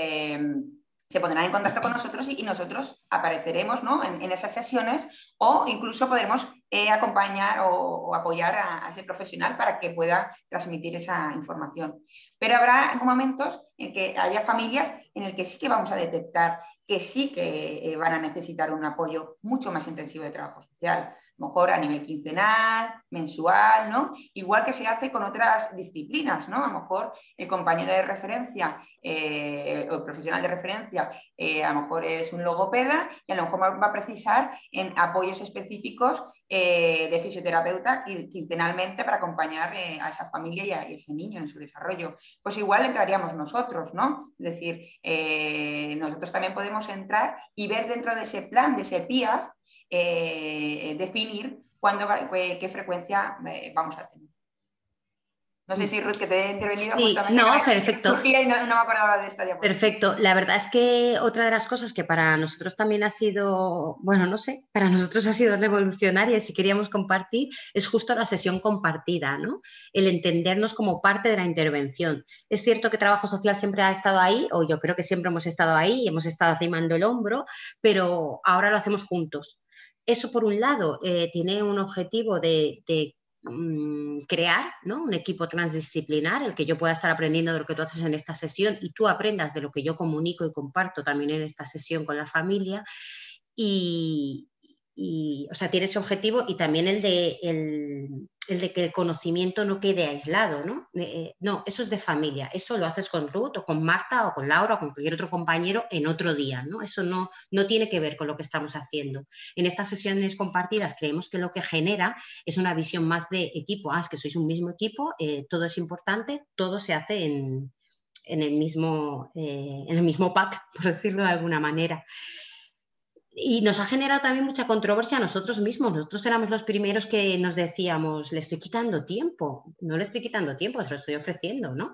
se pondrán en contacto con nosotros y nosotros apareceremos, ¿no? en esas sesiones o incluso podremos acompañar o apoyar a ese profesional para que pueda transmitir esa información. Pero habrá momentos en que haya familias en el que sí que vamos a detectar que sí que van a necesitar un apoyo mucho más intensivo de trabajo social. A lo mejor a nivel quincenal, mensual, ¿no? Igual que se hace con otras disciplinas, ¿no? A lo mejor el compañero de referencia o el profesional de referencia a lo mejor es un logopeda y a lo mejor va a precisar en apoyos específicos de fisioterapeuta quincenalmente para acompañar a esa familia y a ese niño en su desarrollo. Pues igual entraríamos nosotros, ¿no? Es decir, nosotros también podemos entrar y ver dentro de ese plan, de ese PIAF, definir qué frecuencia vamos a tener. No sé si, Ruth, que te he intervenido Sí, justamente. no, perfecto. Surgía y no me acordaba de esta diapositiva. Perfecto. La verdad es que otra de las cosas que para nosotros también ha sido, bueno, no sé, para nosotros ha sido revolucionaria y si queríamos compartir, es justo la sesión compartida, ¿no? El entendernos como parte de la intervención. Es cierto que trabajo social siempre ha estado ahí, o yo creo que siempre hemos estado ahí y hemos estado arrimando el hombro, pero ahora lo hacemos juntos. Eso, por un lado, tiene un objetivo de crear, ¿no? Un equipo transdisciplinar, el que yo pueda estar aprendiendo de lo que tú haces en esta sesión y tú aprendas de lo que yo comunico y comparto también en esta sesión con la familia. O sea, tiene ese objetivo y también el de que el conocimiento no quede aislado, ¿no? No, eso es de familia, eso lo haces con Ruth o con Marta o con Laura o con cualquier otro compañero en otro día, ¿no? Eso no tiene que ver con lo que estamos haciendo. En estas sesiones compartidas creemos que lo que genera es una visión más de equipo. Es que sois un mismo equipo, todo es importante, todo se hace en el mismo pack, por decirlo de alguna manera. Y nos ha generado también mucha controversia a nosotros mismos. Nosotros éramos los primeros que nos decíamos, le estoy quitando tiempo. No le estoy quitando tiempo, se lo estoy ofreciendo, ¿no?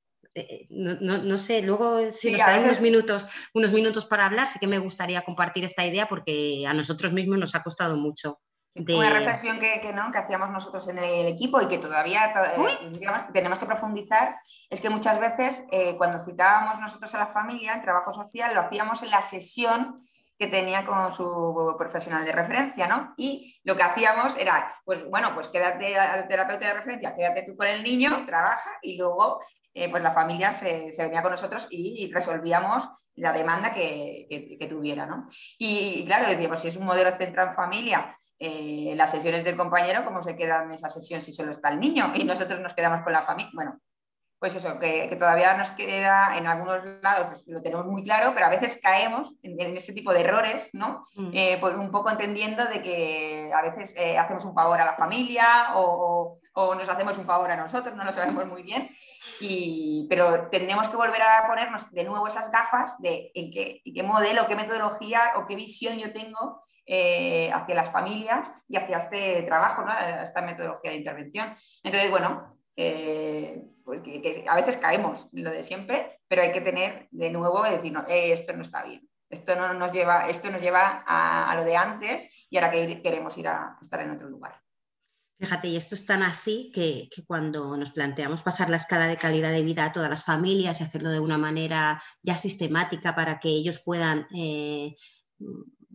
No sé, luego si nos quedan unos minutos para hablar, sí que me gustaría compartir esta idea porque a nosotros mismos nos ha costado mucho. Una reflexión que hacíamos nosotros en el equipo y que todavía tenemos que profundizar es que muchas veces cuando citábamos nosotros a la familia en trabajo social lo hacíamos en la sesión que tenía con su profesional de referencia, ¿no? Y lo que hacíamos era, pues bueno, pues quédate al terapeuta de referencia, quédate tú con el niño, trabaja y luego pues la familia se venía con nosotros y resolvíamos la demanda que tuviera, ¿no? Y claro, decíamos, si es un modelo centrado en familia, las sesiones del compañero, ¿cómo se quedan en esa sesión si solo está el niño y nosotros nos quedamos con la familia? Bueno, pues eso, que todavía nos queda en algunos lados, pues lo tenemos muy claro, pero a veces caemos en ese tipo de errores, ¿no? Pues un poco entendiendo de que a veces hacemos un favor a la familia o nos hacemos un favor a nosotros, no lo sabemos muy bien, pero tenemos que volver a ponernos de nuevo esas gafas de en qué modelo, qué metodología o qué visión yo tengo hacia las familias y hacia este trabajo, ¿no? Esta metodología de intervención. Entonces, bueno, porque que a veces caemos en lo de siempre, pero hay que tener de nuevo y decir, no, esto no está bien, esto nos lleva a lo de antes y ahora queremos ir a estar en otro lugar. Fíjate, y esto es tan así que cuando nos planteamos pasar la escala de calidad de vida a todas las familias y hacerlo de una manera ya sistemática para que ellos puedan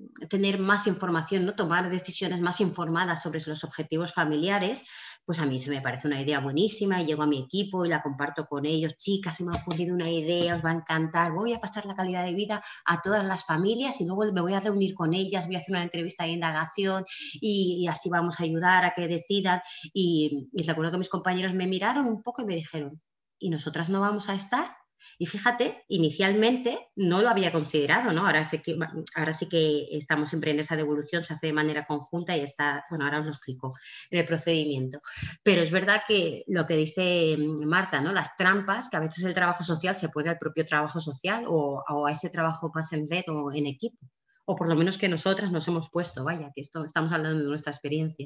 tener más información, ¿no? Tomar decisiones más informadas sobre los objetivos familiares, pues a mí se me parece una idea buenísima y llego a mi equipo y la comparto con ellos. Chicas, se me ha ocurrido una idea, os va a encantar, voy a pasar la calidad de vida a todas las familias y luego me voy a reunir con ellas, voy a hacer una entrevista de indagación y así vamos a ayudar a que decidan. Y recuerdo que mis compañeros me miraron un poco y me dijeron, ¿y nosotras no vamos a estar? Y fíjate, inicialmente no lo había considerado, ¿no? Ahora sí que estamos siempre en esa devolución, se hace de manera conjunta y está, bueno, ahora os lo explico en el procedimiento. Pero es verdad que lo que dice Marta, ¿no? Las trampas, que a veces el trabajo social se puede al propio trabajo social o a ese trabajo más en red o en equipo. O por lo menos que nosotras nos hemos puesto, vaya, que esto estamos hablando de nuestra experiencia.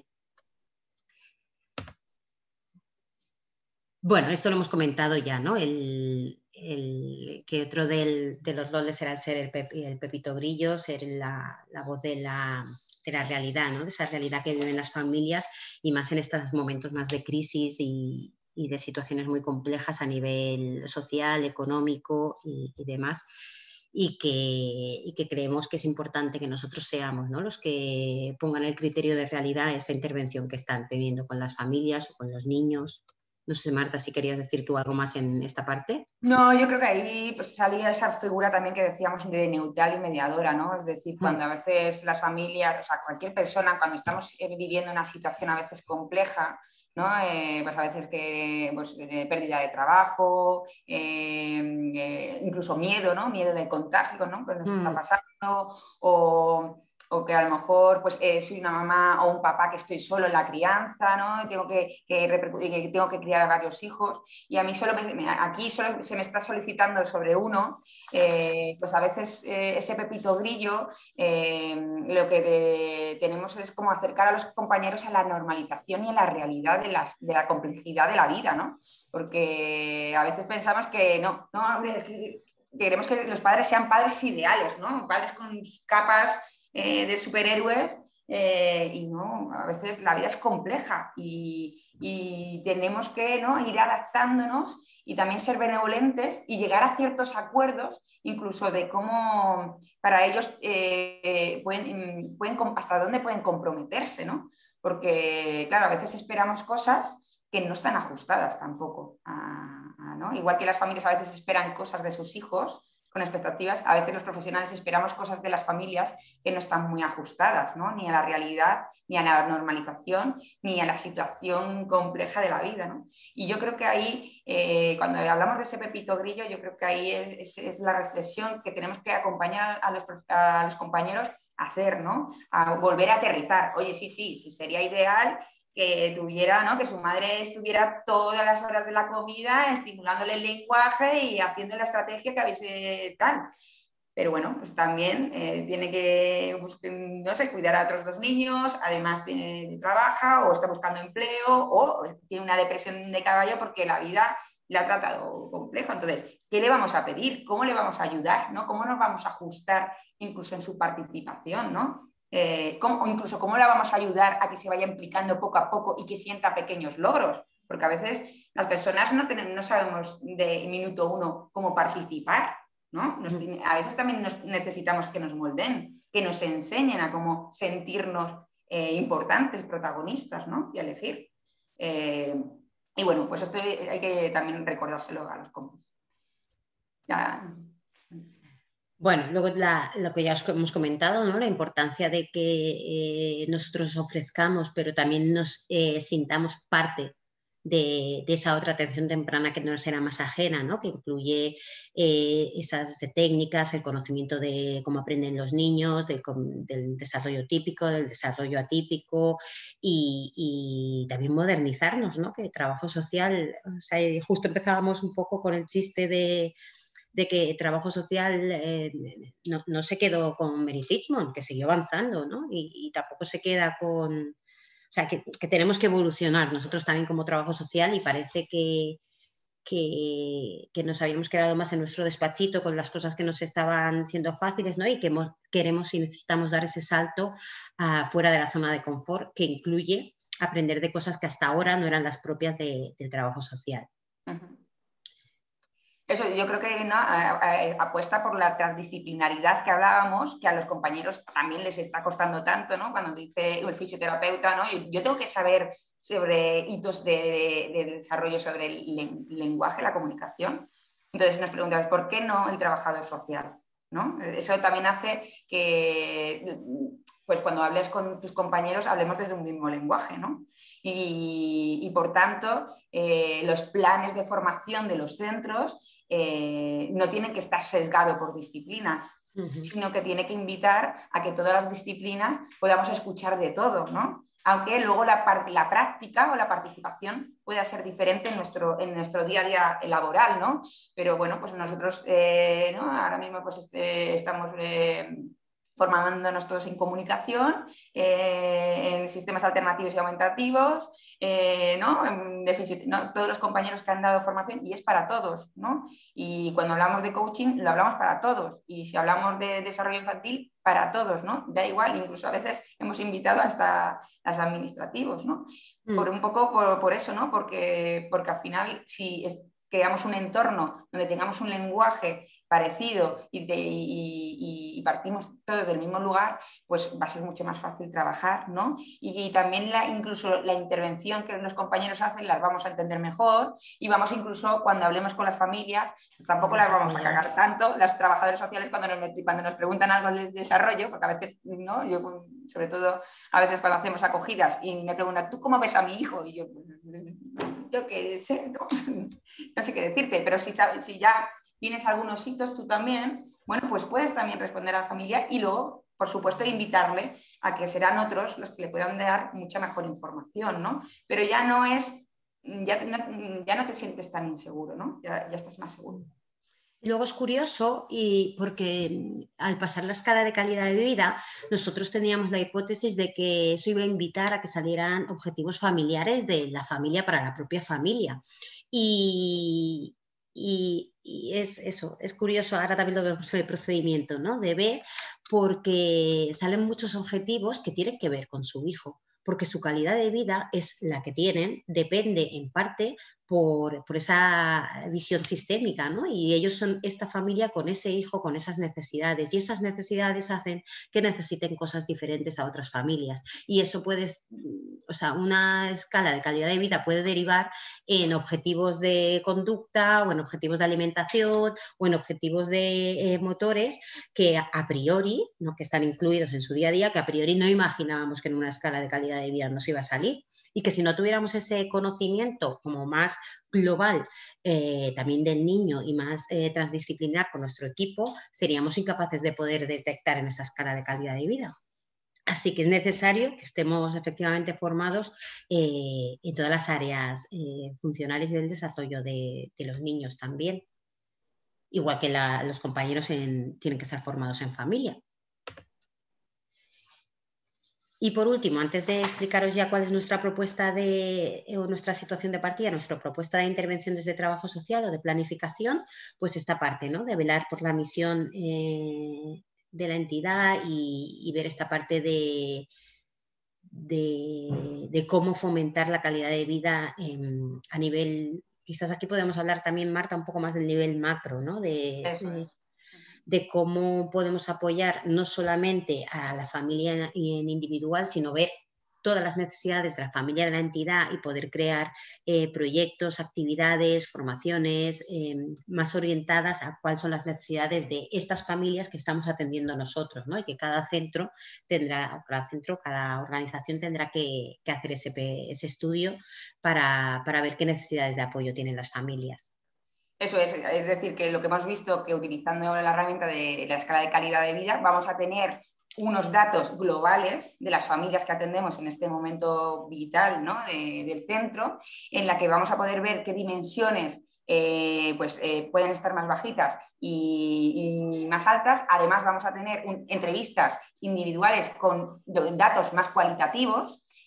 Bueno, esto lo hemos comentado ya, ¿no? Que otro de los roles era ser el Pepito Grillo, ser la voz de la realidad, ¿no? De esa realidad que viven las familias y más en estos momentos más de crisis y de situaciones muy complejas a nivel social, económico y demás. Y que creemos que es importante que nosotros seamos, ¿no? Los que pongan el criterio de realidad esa intervención que están teniendo con las familias o con los niños. No sé, Marta, si querías decir tú algo más en esta parte. No, yo creo que ahí pues, salía esa figura también que decíamos de neutral y mediadora, ¿no? Es decir, cuando a veces las familias, o sea, cualquier persona, cuando estamos viviendo una situación a veces compleja, ¿no? Pues a veces que pues, pérdida de trabajo, incluso miedo, ¿no? Miedo de contagio, ¿no? Pues nos está pasando, o que a lo mejor pues, soy una mamá o un papá que estoy solo en la crianza, ¿no? Y tengo que criar a varios hijos y a mí aquí solo se me está solicitando sobre uno, pues a veces ese Pepito Grillo lo que tenemos es como acercar a los compañeros a la normalización y a la realidad de la complejidad de la vida, ¿no? Porque a veces pensamos que no, hombre, queremos que los padres sean padres ideales, ¿no? Padres con capas de superhéroes y no, a veces la vida es compleja y tenemos que, ¿no? Ir adaptándonos y también ser benevolentes y llegar a ciertos acuerdos, incluso de cómo para ellos hasta dónde pueden comprometerse, ¿no? Porque, claro, a veces esperamos cosas que no están ajustadas tampoco, ¿no? Igual que las familias a veces esperan cosas de sus hijos con expectativas, a veces los profesionales esperamos cosas de las familias que no están muy ajustadas, ¿no? Ni a la realidad, ni a la normalización, ni a la situación compleja de la vida, ¿no? Y yo creo que ahí, cuando hablamos de ese Pepito Grillo, yo creo que ahí es la reflexión que tenemos que acompañar a los compañeros a hacer, ¿no? A volver a aterrizar. Oye, sí, sería ideal que tuviera, ¿no? Que su madre estuviera todas las horas de la comida estimulándole el lenguaje y haciendo la estrategia que habéis tal. Pero bueno, pues también tiene que, no sé, cuidar a otros dos niños, además trabaja o está buscando empleo o tiene una depresión de caballo porque la vida le ha tratado complejo. Entonces, ¿qué le vamos a pedir? ¿Cómo le vamos a ayudar? ¿No? ¿Cómo nos vamos a ajustar incluso en su participación? ¿No? O incluso cómo la vamos a ayudar a que se vaya implicando poco a poco y que sienta pequeños logros, porque a veces las personas no sabemos de minuto uno cómo participar, ¿no? A veces también necesitamos que nos molden, que nos enseñen a cómo sentirnos importantes, protagonistas, ¿no? Y a elegir. Y bueno, pues esto hay que también recordárselo a los compis. Ya. Bueno, luego lo que ya os hemos comentado, ¿no? La importancia de que nosotros ofrezcamos, pero también nos sintamos parte de esa otra atención temprana que nos será más ajena, ¿no? Que incluye esas técnicas, el conocimiento de cómo aprenden los niños, del desarrollo típico, del desarrollo atípico y también modernizarnos, ¿no? Que trabajo social, o sea, justo empezábamos un poco con el chiste de que el trabajo social no se quedó con Mary Fitzmont, que siguió avanzando, ¿no? Y tampoco se queda con... O sea, que tenemos que evolucionar nosotros también como trabajo social y parece que nos habíamos quedado más en nuestro despachito con las cosas que nos estaban siendo fáciles, ¿no? Y que queremos y necesitamos dar ese salto fuera de la zona de confort, que incluye aprender de cosas que hasta ahora no eran las propias del trabajo social. Uh-huh. Eso, yo creo que ¿no? Apuesta por la transdisciplinaridad que hablábamos, que a los compañeros también les está costando tanto, ¿no? Cuando dice el fisioterapeuta, ¿no? Yo tengo que saber sobre hitos de desarrollo sobre el lenguaje, la comunicación. Entonces nos preguntamos, ¿por qué no el trabajador social? ¿No? Eso también hace que, pues cuando hables con tus compañeros, hablemos desde un mismo lenguaje, ¿no? Y por tanto, los planes de formación de los centros no tienen que estar sesgados por disciplinas, sino que tiene que invitar a que todas las disciplinas podamos escuchar de todo, ¿no? Aunque luego la práctica o la participación pueda ser diferente en nuestro día a día laboral, ¿no? Pero bueno, pues nosotros ¿no? Ahora mismo pues estamos formándonos todos en comunicación, en sistemas alternativos y aumentativos, ¿no? ¿no? Todos los compañeros que han dado formación, y es para todos, ¿no? Y cuando hablamos de coaching, lo hablamos para todos, y si hablamos de desarrollo infantil, para todos, ¿no? Da igual, incluso a veces hemos invitado hasta los administrativos, ¿no? Por un poco por eso, ¿no? Porque al final, si creamos un entorno donde tengamos un lenguaje parecido y partimos todos del mismo lugar, pues va a ser mucho más fácil trabajar, ¿no? Y también incluso la intervención que los compañeros hacen las vamos a entender mejor, y vamos incluso cuando hablemos con las familias, pues tampoco las vamos a cagar tanto, los trabajadores sociales cuando nos preguntan algo del desarrollo, porque a veces, ¿no? Yo, sobre todo, a veces cuando hacemos acogidas y me preguntan, ¿tú cómo ves a mi hijo? Y yo qué sé, ¿no? No sé qué decirte, pero si ya tienes algunos hitos tú también, bueno, pues puedes también responder a la familia y luego, por supuesto, invitarle a que serán otros los que le puedan dar mucha mejor información, ¿no? Pero ya no te sientes tan inseguro, ¿no? Ya estás más seguro. Y luego es curioso porque al pasar la escala de calidad de vida, nosotros teníamos la hipótesis de que eso iba a invitar a que salieran objetivos familiares de la familia para la propia familia. Y es eso, es curioso ahora también lo del procedimiento, ¿no? De ver, porque salen muchos objetivos que tienen que ver con su hijo, porque su calidad de vida es la que tienen, depende en parte por esa visión sistémica, ¿no? Y ellos son esta familia con ese hijo, con esas necesidades, y esas necesidades hacen que necesiten cosas diferentes a otras familias. Y eso una escala de calidad de vida puede derivar en objetivos de conducta o en objetivos de alimentación o en objetivos de motores que a priori, ¿no? Que están incluidos en su día a día, que a priori no imaginábamos que en una escala de calidad de vida nos iba a salir, y que si no tuviéramos ese conocimiento como más global también del niño y más transdisciplinar con nuestro equipo, seríamos incapaces de poder detectar en esa escala de calidad de vida. Así que es necesario que estemos efectivamente formados en todas las áreas funcionales del desarrollo de los niños también. Igual que los compañeros tienen que ser formados en familia. Y por último, antes de explicaros ya cuál es nuestra propuesta o nuestra situación de partida, nuestra propuesta de intervención desde trabajo social o de planificación, pues esta parte, ¿no? De velar por la misión de la entidad y ver esta parte de cómo fomentar la calidad de vida a nivel, quizás aquí podemos hablar también, Marta, un poco más del nivel macro, ¿no? De cómo podemos apoyar no solamente a la familia en individual, sino ver todas las necesidades de la familia de la entidad y poder crear proyectos, actividades, formaciones más orientadas a cuáles son las necesidades de estas familias que estamos atendiendo nosotros, ¿no? Y que cada centro, cada organización tendrá que hacer ese estudio para ver qué necesidades de apoyo tienen las familias. Eso es decir, que lo que hemos visto, que utilizando la herramienta de la escala de calidad de vida, vamos a tener unos datos globales de las familias que atendemos en este momento vital, ¿no? del centro, en la que vamos a poder ver qué dimensiones pueden estar más bajitas y más altas. Además, vamos a tener entrevistas individuales con datos más cualitativos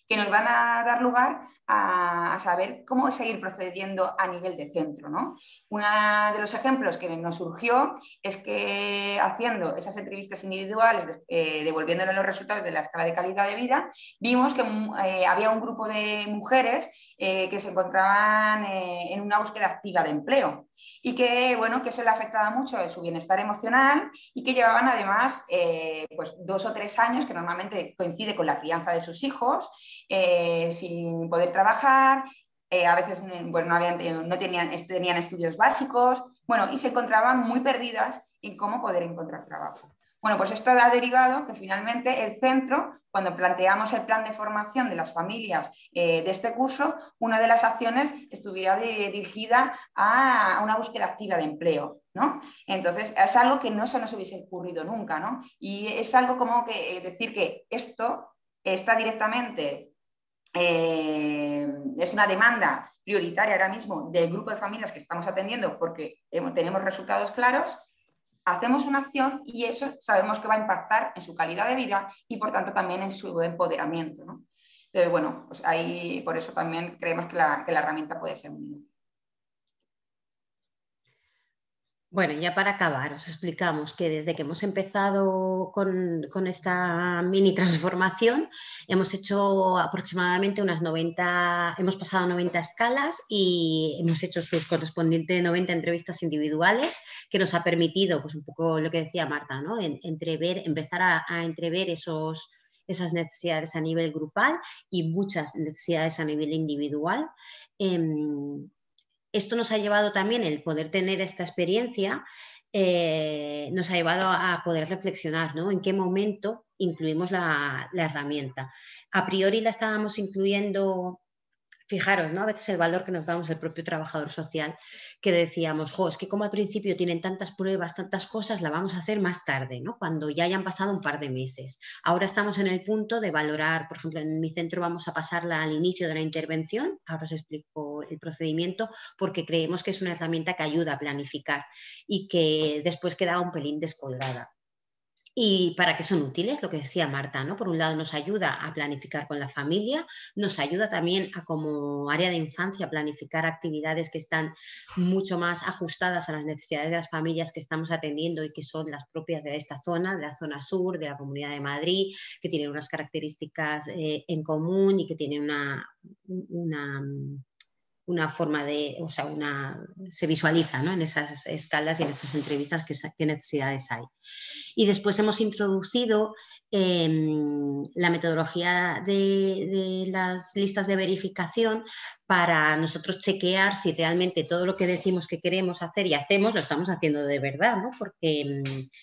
que nos van a dar lugar a saber cómo seguir procediendo a nivel de centro, ¿no? Uno de los ejemplos que nos surgió es que haciendo esas entrevistas individuales, devolviéndole los resultados de la escala de calidad de vida, vimos que había un grupo de mujeres que se encontraban en una búsqueda activa de empleo y que, bueno, que eso le afectaba mucho a su bienestar emocional y que llevaban además pues 2 o 3 años, que normalmente coincide con la crianza de sus hijos, sin poder trabajar. A veces pues, tenían estudios básicos, bueno, y se encontraban muy perdidas en cómo poder encontrar trabajo. Bueno, pues esto ha derivado que finalmente el centro, cuando planteamos el plan de formación de las familias de este curso, una de las acciones estuviera dirigida a una búsqueda activa de empleo, ¿no? Entonces, es algo que no se nos hubiese ocurrido nunca, ¿no? Y es algo como que decir que esto está directamente, es una demanda prioritaria ahora mismo del grupo de familias que estamos atendiendo porque tenemos resultados claros. Hacemos una acción y eso sabemos que va a impactar en su calidad de vida y por tanto también en su empoderamiento, ¿no? Entonces, bueno, pues ahí por eso también creemos que la herramienta puede ser muy útil. Bueno, ya para acabar, os explicamos que desde que hemos empezado con esta mini transformación, hemos hecho aproximadamente unas 90, hemos pasado 90 escalas y hemos hecho sus correspondientes 90 entrevistas individuales, que nos ha permitido, pues un poco lo que decía Marta, ¿no? Empezar a entrever esas necesidades a nivel grupal y muchas necesidades a nivel individual. Esto nos ha llevado también, el poder tener esta experiencia, nos ha llevado a poder reflexionar, ¿no? En qué momento incluimos la herramienta. A priori la estábamos incluyendo, fijaros, ¿no? A veces el valor que nos damos el propio trabajador social, que decíamos, jo, es que como al principio tienen tantas pruebas, tantas cosas, la vamos a hacer más tarde, ¿no? Cuando ya hayan pasado un par de meses. Ahora estamos en el punto de valorar, por ejemplo, en mi centro vamos a pasarla al inicio de la intervención, ahora os explico el procedimiento, porque creemos que es una herramienta que ayuda a planificar y que después queda un pelín descolgada. ¿Y para qué son útiles? Lo que decía Marta, ¿no? Por un lado nos ayuda a planificar con la familia, nos ayuda también a como área de infancia a planificar actividades que están mucho más ajustadas a las necesidades de las familias que estamos atendiendo y que son las propias de esta zona, de la zona sur, de la Comunidad de Madrid, que tienen unas características en común y que tienen una forma de, o sea, se visualiza, ¿no? En esas escalas y en esas entrevistas qué necesidades hay. Y después hemos introducido la metodología de las listas de verificación para nosotros chequear si realmente todo lo que decimos que queremos hacer y hacemos lo estamos haciendo de verdad, ¿no? Porque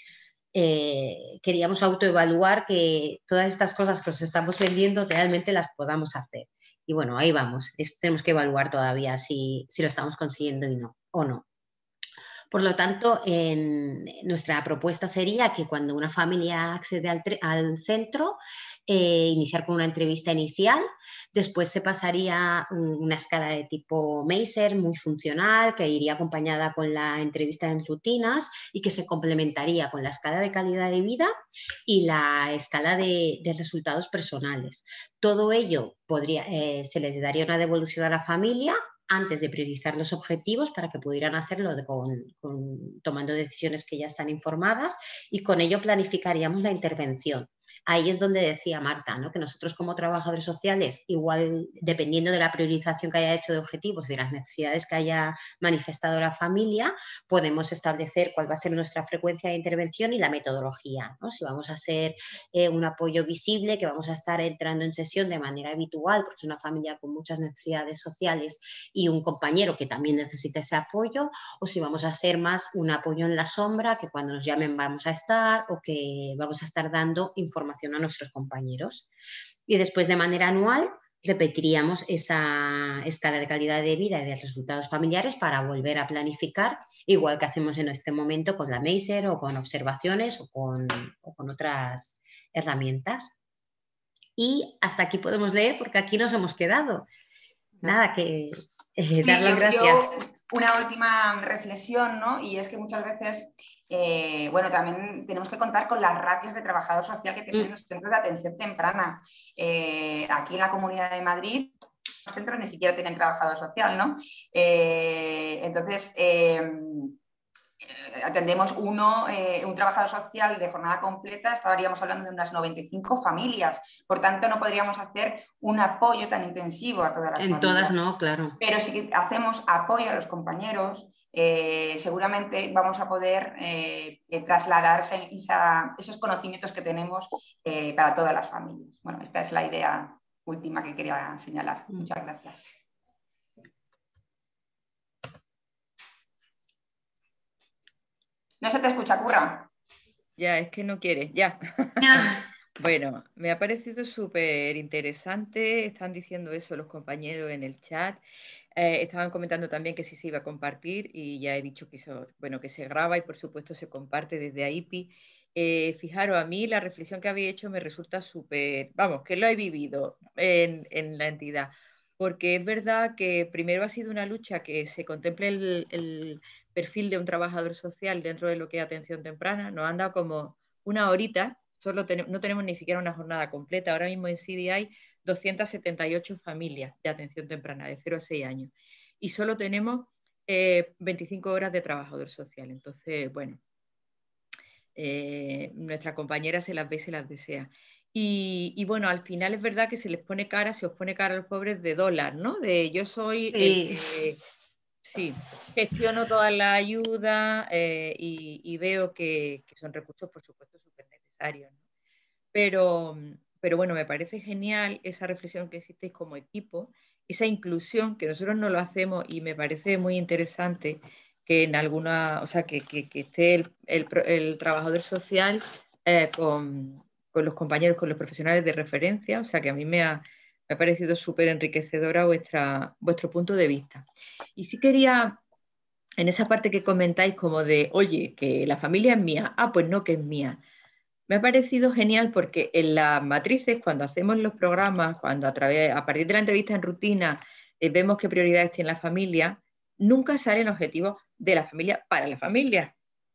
queríamos autoevaluar que todas estas cosas que os estamos vendiendo realmente las podamos hacer. Y bueno, ahí vamos. Tenemos que evaluar todavía si lo estamos consiguiendo o no. Por lo tanto, nuestra propuesta sería que cuando una familia accede al centro, iniciar con una entrevista inicial, después se pasaría una escala de tipo Maser muy funcional, que iría acompañada con la entrevista en rutinas y que se complementaría con la escala de calidad de vida y la escala de resultados personales. Todo ello se les daría una devolución a la familia antes de priorizar los objetivos para que pudieran hacerlo tomando decisiones que ya están informadas y con ello planificaríamos la intervención. Ahí es donde decía Marta, ¿no? Que nosotros como trabajadores sociales, igual dependiendo de la priorización que haya hecho de objetivos, de las necesidades que haya manifestado la familia, podemos establecer cuál va a ser nuestra frecuencia de intervención y la metodología, ¿no? Si vamos a ser un apoyo visible, que vamos a estar entrando en sesión de manera habitual, porque es una familia con muchas necesidades sociales y un compañero que también necesita ese apoyo, o si vamos a ser más un apoyo en la sombra, que cuando nos llamen vamos a estar o que vamos a estar dando información a nuestros compañeros. Y después de manera anual repetiríamos esa escala de calidad de vida y de resultados familiares para volver a planificar, igual que hacemos en este momento con la Maser o con observaciones o con otras herramientas. Y hasta aquí podemos leer porque aquí nos hemos quedado. Nada, que dar las gracias. Una última reflexión, ¿no? Y es que muchas veces Bueno, también tenemos que contar con las ratios de trabajador social que tienen los centros de atención temprana. Aquí en la Comunidad de Madrid, los centros ni siquiera tienen trabajador social, ¿no? Entonces, atendemos un trabajador social de jornada completa, estaríamos hablando de unas 95 familias. Por tanto, no podríamos hacer un apoyo tan intensivo a todas las En familias. todas no, claro. Pero si hacemos apoyo a los compañeros, seguramente vamos a poder trasladar esos conocimientos que tenemos para todas las familias. Bueno, esta es la idea última que quería señalar. Muchas gracias. No se te escucha, Curra. Ya, es que no quieres, ya. Bueno, me ha parecido súper interesante. Están diciendo eso los compañeros en el chat. Estaban comentando también que sí se iba a compartir y ya he dicho que eso, bueno, que se graba y por supuesto se comparte desde AIPI. Fijaros, a mí la reflexión que había hecho me resulta súper, vamos, que lo he vivido en la entidad, porque es verdad que primero ha sido una lucha que se contemple el perfil de un trabajador social dentro de lo que es atención temprana. Nos han dado como una horita, no tenemos ni siquiera una jornada completa. Ahora mismo en CDI hay 278 familias de atención temprana de 0 a 6 años y solo tenemos 25 horas de trabajador social. Entonces, bueno, nuestra compañera se las ve y se las desea. Y bueno, al final es verdad que se os pone cara a los pobres de dólar, ¿no? De yo soy el que sí, gestiono toda la ayuda y veo que son recursos, por supuesto, súper necesarios, ¿no? Pero bueno, me parece genial esa reflexión que hicisteis como equipo, esa inclusión que nosotros no lo hacemos y me parece muy interesante que en alguna, o sea, que esté el trabajador social con los compañeros, con los profesionales de referencia, o sea, que a mí me ha parecido súper enriquecedora vuestro punto de vista. Y sí quería, en esa parte que comentáis como de, oye, que la familia es mía, pues no, que es mía. Me ha parecido genial porque en las matrices, cuando hacemos los programas, cuando a partir de la entrevista en rutina vemos qué prioridades tiene la familia, nunca salen objetivos de la familia para la familia.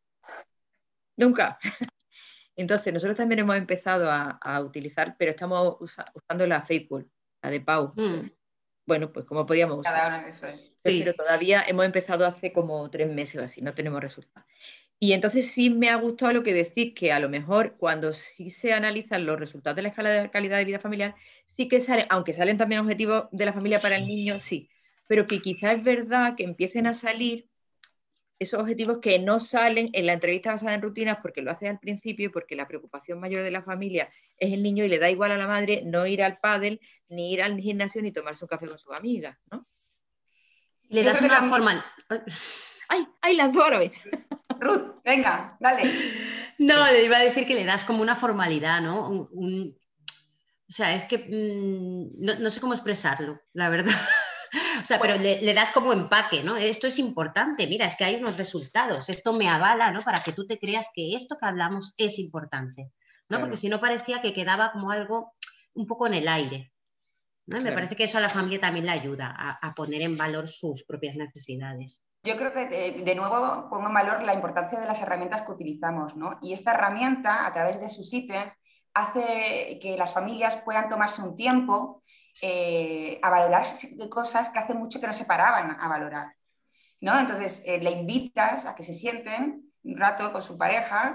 Nunca. Entonces, nosotros también hemos empezado a utilizar, pero estamos usando la Facebook, la de Pau. Bueno, pues como podíamos usar. Cada uno, eso es. Pero todavía hemos empezado hace como 3 meses o así, no tenemos resultados. Y entonces sí me ha gustado lo que decís, que a lo mejor cuando sí se analizan los resultados de la escala de calidad de vida familiar, sí que salen, aunque salen también objetivos de la familia para el niño, sí, pero que quizás es verdad que empiecen a salir esos objetivos que no salen en la entrevista basada en rutinas porque lo hace al principio, porque la preocupación mayor de la familia es el niño y le da igual a la madre no ir al pádel, ni ir al gimnasio, ni tomarse un café con sus amigas, ¿no? Le das una forma... ¡Ay, las dos a la vez! Ruth, venga, dale. No, le iba a decir que le das como una formalidad, ¿no? O sea, es que no sé cómo expresarlo, la verdad. O sea, pero le das como empaque, ¿no? Esto es importante, mira, es que hay unos resultados, esto me avala, ¿no? Para que tú te creas que esto que hablamos es importante, ¿no? Claro. Porque si no parecía que quedaba como algo un poco en el aire, ¿no? Y me parece que eso a la familia también le ayuda a poner en valor sus propias necesidades. Yo creo que, de nuevo, pongo en valor la importancia de las herramientas que utilizamos, ¿no? Y esta herramienta, a través de sus ítems, hace que las familias puedan tomarse un tiempo a valorar cosas que hace mucho que no se paraban a valorar, ¿no? Entonces, le invitas a que se sienten un rato con su pareja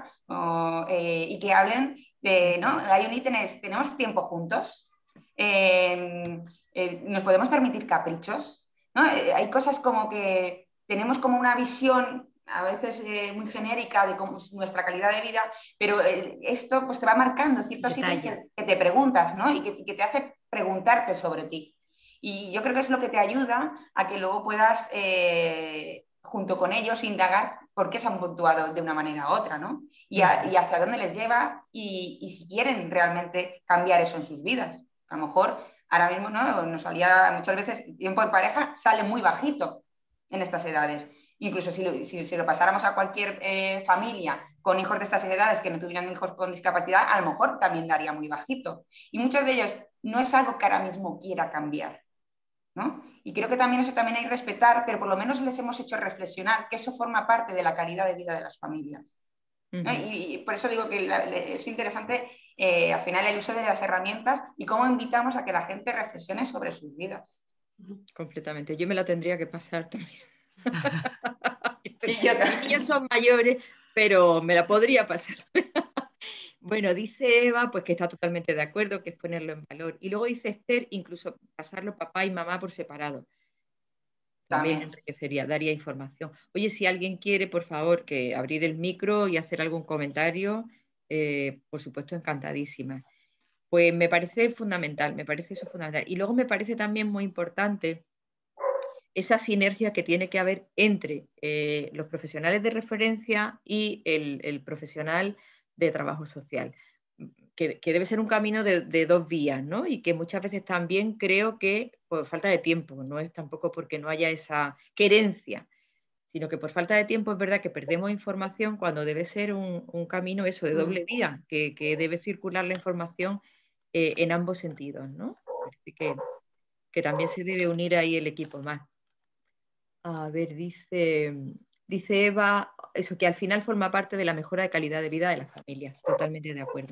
y que hablen de, ¿no? Hay un ítem, tenemos tiempo juntos, nos podemos permitir caprichos, ¿no? Hay cosas como que tenemos como una visión a veces muy genérica de cómo es nuestra calidad de vida, pero esto pues te va marcando ciertos ítems que te preguntas, ¿no? Y que te hace preguntarte sobre ti. Y yo creo que es lo que te ayuda a que luego puedas, junto con ellos, indagar por qué se han puntuado de una manera u otra, ¿no? Y hacia dónde les lleva y si quieren realmente cambiar eso en sus vidas. A lo mejor ahora mismo, ¿no? Nos salía muchas veces, el tiempo de pareja sale muy bajito en estas edades. Incluso si lo pasáramos a cualquier familia con hijos de estas edades que no tuvieran hijos con discapacidad, a lo mejor también daría muy bajito. Y muchos de ellos no es algo que ahora mismo quiera cambiar, ¿no? Y creo que también eso también hay que respetar, pero por lo menos les hemos hecho reflexionar que eso forma parte de la calidad de vida de las familias. ¿no? Y por eso digo que es interesante al final el uso de las herramientas y cómo invitamos a que la gente reflexione sobre sus vidas. Completamente. Yo me la tendría que pasar también. Y yo Mis también. niños son mayores, pero me la podría pasar. Bueno, dice Eva, pues que está totalmente de acuerdo, que es ponerlo en valor. Y luego dice Esther, incluso pasarlo papá y mamá por separado. También También. enriquecería, daría información. Oye, si alguien quiere, por favor, que abrir el micro y hacer algún comentario, por supuesto, encantadísima. Pues me parece fundamental, me parece eso fundamental. Y luego me parece también muy importante esa sinergia que tiene que haber entre los profesionales de referencia y el profesional de trabajo social, que debe ser un camino de dos vías, ¿no? Y que muchas veces también creo que por falta de tiempo, no es tampoco porque no haya esa querencia, sino que por falta de tiempo es verdad que perdemos información cuando debe ser un camino eso de doble vía, que debe circular la información en ambos sentidos, ¿no? Parece que también se debe unir ahí el equipo más. A ver, dice Eva, eso que al final forma parte de la mejora de calidad de vida de las familias. Totalmente de acuerdo.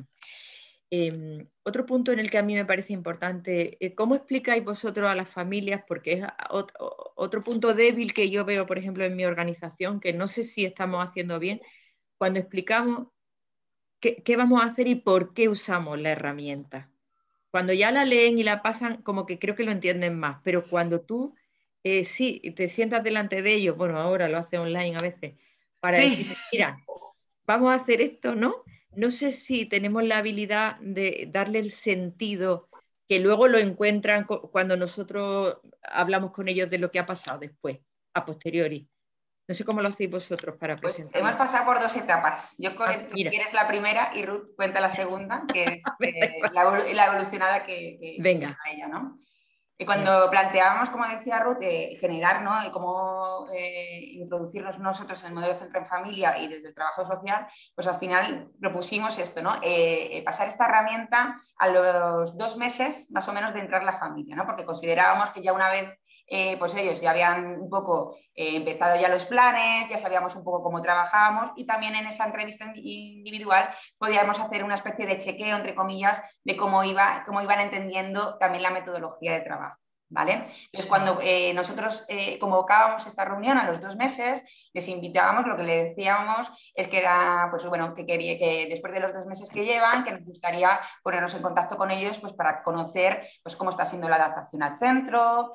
Otro punto en el que a mí me parece importante, ¿cómo explicáis vosotros a las familias? Porque es otro punto débil que yo veo, por ejemplo, en mi organización, que no sé si estamos haciendo bien, cuando explicamos qué vamos a hacer y por qué usamos la herramienta. Cuando ya la leen y la pasan, como que creo que lo entienden más, pero cuando tú sí te sientas delante de ellos, bueno, ahora lo hace online a veces, para Sí. decir, mira, vamos a hacer esto, ¿no? No sé si tenemos la habilidad de darle el sentido que luego lo encuentran cuando nosotros hablamos con ellos de lo que ha pasado después, a posteriori. No sé cómo lo hacéis vosotros para Pues hemos presentarlo. pasado por dos etapas. Yo Ah, cuento, si mira, quieres, la primera y Ruth cuenta la segunda, que es venga, la evolucionada que venga. lleva ella, ¿no? Y Venga. cuando planteábamos, como decía Ruth, generar, ¿no? Y cómo introducirnos nosotros en el modelo centro en familia y desde el trabajo social, pues al final propusimos esto, ¿no? Pasar esta herramienta a los 2 meses más o menos de entrar la familia, ¿no? Porque considerábamos que ya una vez pues ellos ya habían un poco empezado ya los planes, ya sabíamos un poco cómo trabajábamos y también en esa entrevista individual podíamos hacer una especie de chequeo, entre comillas, de cómo iban entendiendo también la metodología de trabajo. ¿Vale? Entonces, cuando nosotros convocábamos esta reunión a los 2 meses, les invitábamos, lo que le decíamos es que era, pues bueno, que quería que después de los 2 meses que llevan, que nos gustaría ponernos en contacto con ellos, pues para conocer pues, cómo está siendo la adaptación al centro,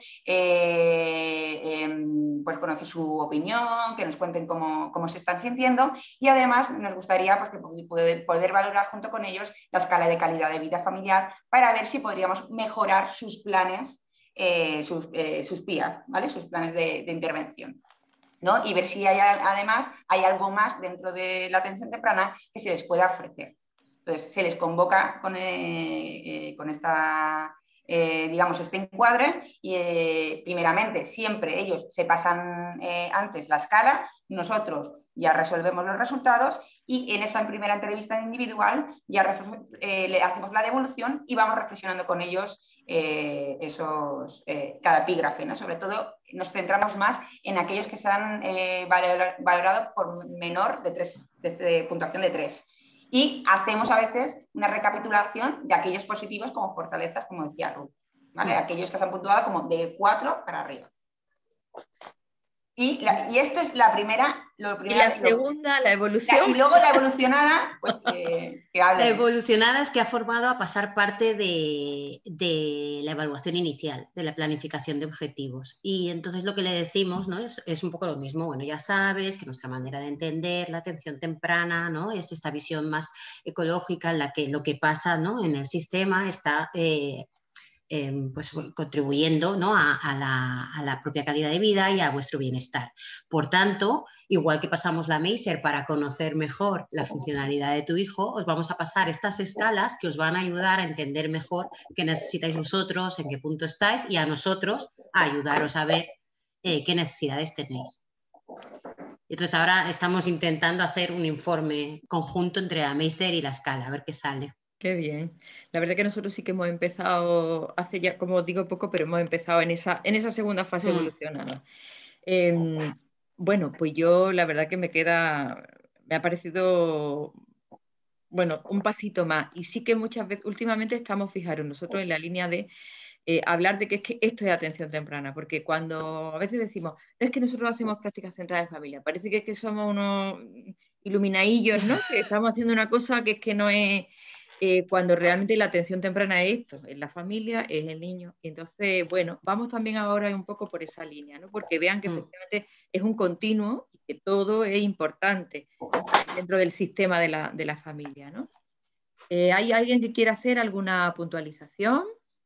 pues conocer su opinión, que nos cuenten cómo se están sintiendo y además nos gustaría pues, poder valorar junto con ellos la escala de calidad de vida familiar para ver si podríamos mejorar sus planes. Sus PIAs, ¿vale? Sus planes de intervención. ¿No? Y ver si además hay algo más dentro de la atención temprana que se les pueda ofrecer. Entonces, se les convoca con esta, digamos, este encuadre y primeramente siempre ellos se pasan antes la escala, nosotros ya resolvemos los resultados y en esa primera entrevista individual ya le hacemos la devolución y vamos reflexionando con ellos cada epígrafe, ¿no? Sobre todo nos centramos más en aquellos que se han valorado por menor de puntuación de 3. Y hacemos a veces una recapitulación de aquellos positivos como fortalezas, como decía Ruth, ¿vale? Aquellos que se han puntuado como de 4 para arriba. Y esto es la primera. Y la segunda, la evolución. Y luego la evolucionada, pues que habla. La evolucionada es que ha formado a pasar parte de la evaluación inicial, de la planificación de objetivos. Y entonces lo que le decimos, ¿no? es un poco lo mismo. Bueno, ya sabes que nuestra manera de entender la atención temprana, ¿no? Es esta visión más ecológica en la que lo que pasa, ¿no? en el sistema está pues, contribuyendo, ¿no? a la propia calidad de vida y a vuestro bienestar. Por tanto, igual que pasamos la Meiser para conocer mejor la funcionalidad de tu hijo, os vamos a pasar estas escalas que os van a ayudar a entender mejor qué necesitáis vosotros, en qué punto estáis y a nosotros a ayudaros a ver qué necesidades tenéis. Entonces ahora estamos intentando hacer un informe conjunto entre la Meiser y la escala, a ver qué sale. Qué bien. La verdad que nosotros sí que hemos empezado, hace ya, como os digo, poco, pero hemos empezado en esa segunda fase evolucionada. Bueno, pues yo la verdad que me queda me ha parecido, bueno, un pasito más. Y sí que muchas veces, últimamente estamos, fijaros, nosotros en la línea de hablar de que es que esto es atención temprana, porque cuando a veces decimos, no es que nosotros hacemos prácticas centradas en familia, parece que es que somos unos iluminadillos, ¿no? Que estamos haciendo una cosa que es que no es, cuando realmente la atención temprana es esto, es la familia, es el niño. Y entonces, bueno, vamos también ahora un poco por esa línea, ¿no? Porque vean que efectivamente es un continuo y que todo es importante dentro del sistema de la familia, ¿no? ¿Hay alguien que quiera hacer alguna puntualización?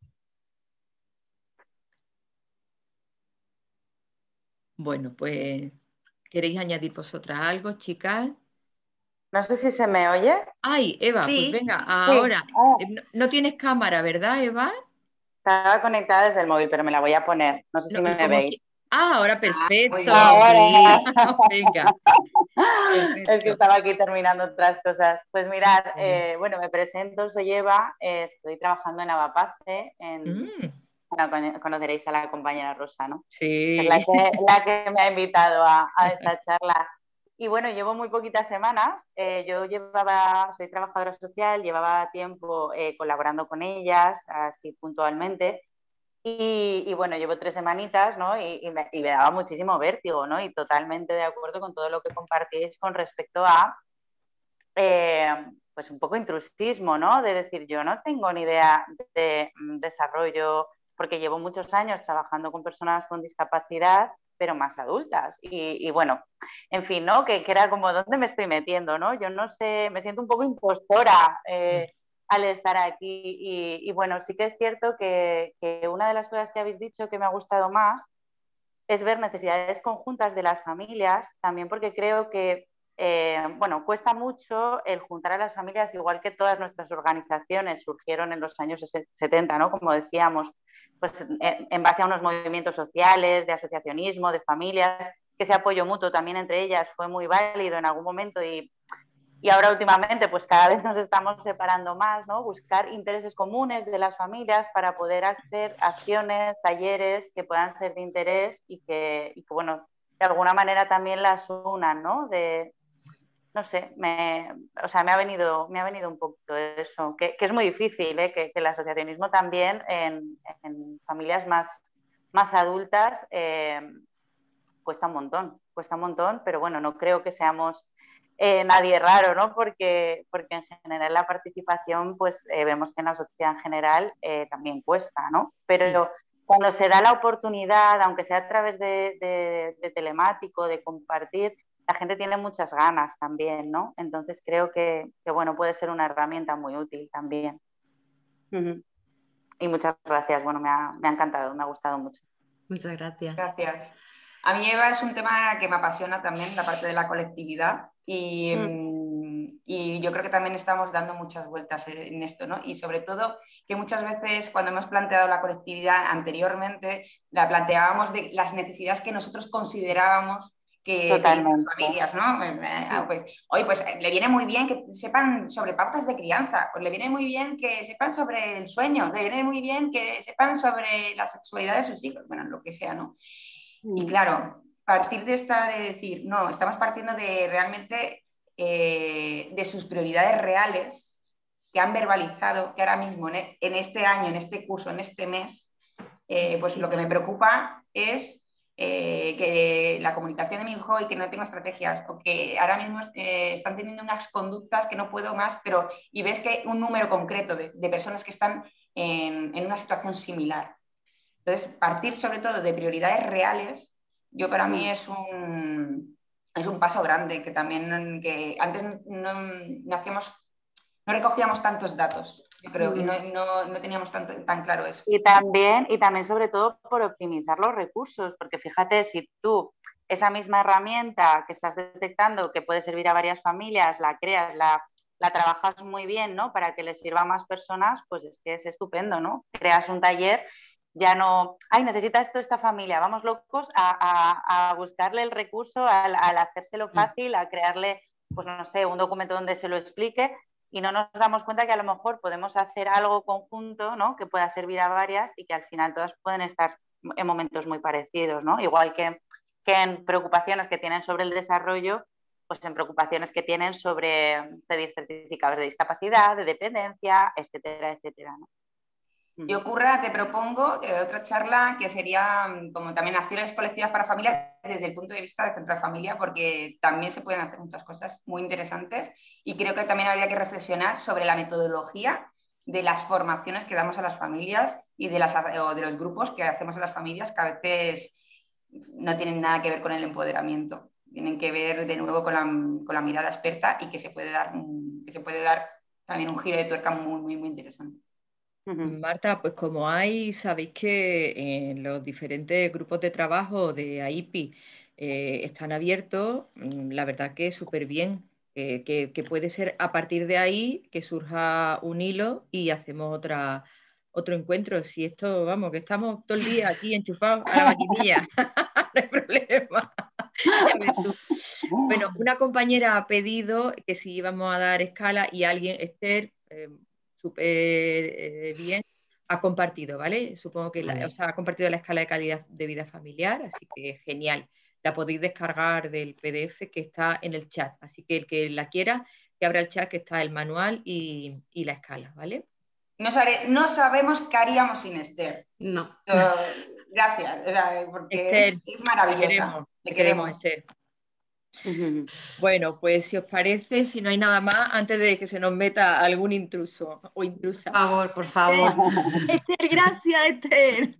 Bueno, pues, ¿queréis añadir vosotras algo, chicas? No sé si se me oye. Ay, Eva, pues Sí, venga, Sí. ahora. No tienes cámara, ¿verdad, Eva? Estaba conectada desde el móvil, pero me la voy a poner. No sé si me Como veis. ahora Muy perfecto. bien. Ahora. Sí. Venga, Es que perfecto. estaba aquí terminando otras cosas. Pues mirad, Muy bien. bueno, me presento, soy Eva, estoy trabajando en Avapace, Mm, bueno, conoceréis a la compañera Rosa, ¿no? Es sí. la que me ha invitado a esta charla. Y bueno, llevo muy poquitas semanas. Yo soy trabajadora social, llevaba tiempo colaborando con ellas, así puntualmente. Y bueno, llevo 3 semanitas, ¿no? Y me daba muchísimo vértigo, ¿no? Y totalmente de acuerdo con todo lo que compartís con respecto a, pues un poco intrusismo, ¿no? De decir, yo no tengo ni idea de desarrollo, porque llevo muchos años trabajando con personas con discapacidad, pero más adultas. Y bueno, en fin, ¿no? Que era como, ¿dónde me estoy metiendo, no? Yo no sé, me siento un poco impostora al estar aquí. Y bueno, sí que es cierto que una de las cosas que habéis dicho que me ha gustado más es ver necesidades conjuntas de las familias, también porque creo que, bueno, cuesta mucho el juntar a las familias, igual que todas nuestras organizaciones surgieron en los años 70, ¿no? Como decíamos, pues en base a unos movimientos sociales, de asociacionismo, de familias, que ese apoyo mutuo también entre ellas fue muy válido en algún momento y ahora últimamente pues cada vez nos estamos separando más, ¿no? Buscar intereses comunes de las familias para poder hacer acciones, talleres que puedan ser de interés y que bueno, de alguna manera también las unan, ¿no? No sé, o sea, me ha venido un poquito eso, que es muy difícil, ¿eh? Que el asociacionismo también en familias más adultas cuesta un montón, pero bueno, no creo que seamos nadie raro, ¿no? Porque en general la participación, pues vemos que en la sociedad en general también cuesta, ¿no? Pero cuando se da la oportunidad, aunque sea a través de telemático, de compartir, la gente tiene muchas ganas también, ¿no? Entonces creo que bueno, puede ser una herramienta muy útil también. Y muchas gracias, bueno, me ha encantado, me ha gustado mucho. muchas gracias. Gracias. A mí, Eva, es un tema que me apasiona también, la parte de la colectividad. Y yo creo que también estamos dando muchas vueltas en esto, ¿no? Y sobre todo que muchas veces cuando hemos planteado la colectividad anteriormente, la planteábamos de las necesidades que nosotros considerábamos que tenían las familias, ¿no? Pues, oye, pues le viene muy bien que sepan sobre pautas de crianza, pues le viene muy bien que sepan sobre el sueño, le viene muy bien que sepan sobre la sexualidad de sus hijos, bueno, lo que sea, ¿no? Y claro, partir de esta de decir, no, estamos partiendo de realmente de sus prioridades reales que han verbalizado, que ahora mismo en este año, en este curso, en este mes, pues lo que me preocupa es que la comunicación de mi hijo y que no tengo estrategias o que ahora mismo están teniendo unas conductas que no puedo más, pero y ves que hay un número concreto de personas que están en una situación similar. Entonces, partir sobre todo de prioridades reales, yo para mí es un paso grande, que también que antes no recogíamos tantos datos, yo creo, y no teníamos tan claro eso. Y también sobre todo por optimizar los recursos, porque fíjate, si tú esa misma herramienta que estás detectando que puede servir a varias familias, la creas, la trabajas muy bien, ¿no? Para que les sirva a más personas, pues es que es estupendo, ¿no? Creas un taller, ya no, ay, necesita esto esta familia, vamos locos a buscarle el recurso, al hacérselo fácil, a crearle, pues no sé, un documento donde se lo explique y no nos damos cuenta que a lo mejor podemos hacer algo conjunto, ¿no? Que pueda servir a varias y que al final todas pueden estar en momentos muy parecidos, ¿no? Igual que en preocupaciones que tienen sobre el desarrollo, pues en preocupaciones que tienen sobre pedir certificados de discapacidad, de dependencia, etcétera, etcétera, ¿no? Yo, Curra, te propongo otra charla que sería como también acciones colectivas para familias desde el punto de vista de centro de familia, porque también se pueden hacer muchas cosas muy interesantes y creo que también habría que reflexionar sobre la metodología de las formaciones que damos a las familias y de los grupos que hacemos a las familias, que a veces no tienen nada que ver con el empoderamiento, tienen que ver de nuevo con la mirada experta y que se puede dar también un giro de tuerca muy, muy, muy interesante. Marta, pues como sabéis que en los diferentes grupos de trabajo de AIPI están abiertos, la verdad que súper bien, que puede ser a partir de ahí que surja un hilo y hacemos otro encuentro. Si esto, vamos, que estamos todo el día aquí enchufados a la maquinilla, no hay problema. Ya ves tú. Bueno, una compañera ha pedido que si íbamos a dar escala y alguien, Esther, súper bien, ha compartido, ¿vale? Supongo que Vale. ha compartido la escala de calidad de vida familiar, así que genial. La podéis descargar del PDF que está en el chat, así que el que la quiera, que abra el chat que está el manual y la escala, ¿vale? No sabemos qué haríamos sin Esther. No. Gracias, porque Esther, es maravillosa. te queremos, Esther. Bueno, pues si os parece, si no hay nada más, antes de que se nos meta algún intruso o intrusa. Por favor. Esther, gracias, Esther.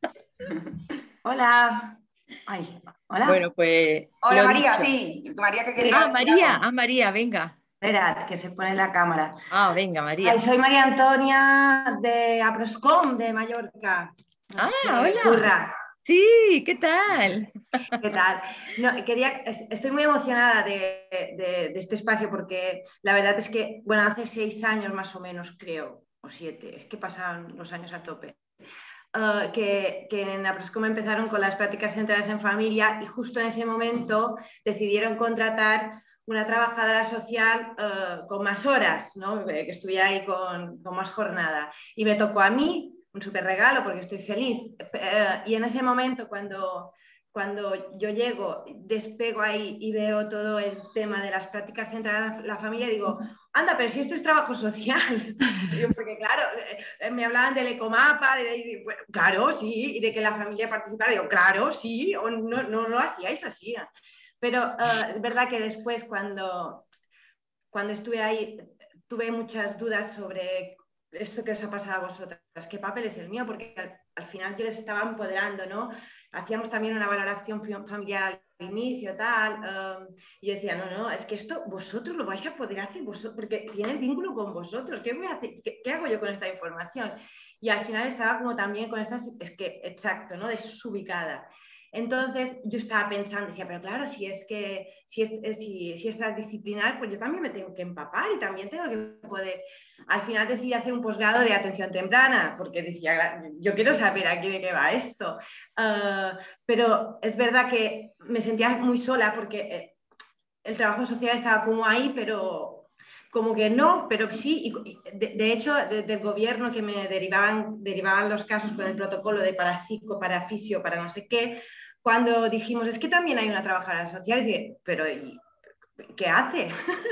Hola. Ay, hola. Bueno, pues. Hola, lo María, dicho. sí. María, que quería decir algo. María, venga. Esperad, que se pone la cámara. Venga, María. Ay, soy María Antonia de Aproscom de Mallorca. Hola. Curra. Sí, ¿qué tal? ¿Qué tal? No, estoy muy emocionada de este espacio porque la verdad es que, bueno, hace 6 años más o menos, creo, o 7, es que pasan los años a tope, que en Aproscom empezaron con las prácticas centradas en familia y justo en ese momento decidieron contratar una trabajadora social con más horas, ¿no? Que estuviera ahí con más jornada. Y me tocó a mí un súper regalo porque estoy feliz. Y en ese momento, cuando yo llego, despego ahí y veo todo el tema de las prácticas centradas en la familia, digo, anda, pero si esto es trabajo social. Porque claro, me hablaban del ecomapa, bueno, claro, sí, y de que la familia participara, digo, claro, sí, o no lo hacíais así. Pero es verdad que después cuando estuve ahí tuve muchas dudas sobre esto que os ha pasado a vosotras, qué papel es el mío, porque al final yo les estaba empoderando, ¿no? Hacíamos también una valoración familiar al inicio, tal, y yo decía, no, es que esto vosotros lo vais a poder hacer, porque tiene el vínculo con vosotros, ¿qué voy a hacer? ¿Qué hago yo con esta información? Y al final estaba como también con estas, es que, exacto, ¿no? Desubicada. Entonces yo estaba pensando, decía, pero claro, si es transdisciplinar, pues yo también me tengo que empapar y también tengo que poder. Al final decidí hacer un posgrado de atención temprana, porque decía, yo quiero saber aquí de qué va esto. Pero es verdad que me sentía muy sola porque el trabajo social estaba como ahí, pero como que no, pero sí. Y de hecho, del gobierno que me derivaban los casos con el protocolo de para psico, para fisio, para no sé qué, cuando dijimos, es que también hay una trabajadora social, y dije, pero ¿qué hace?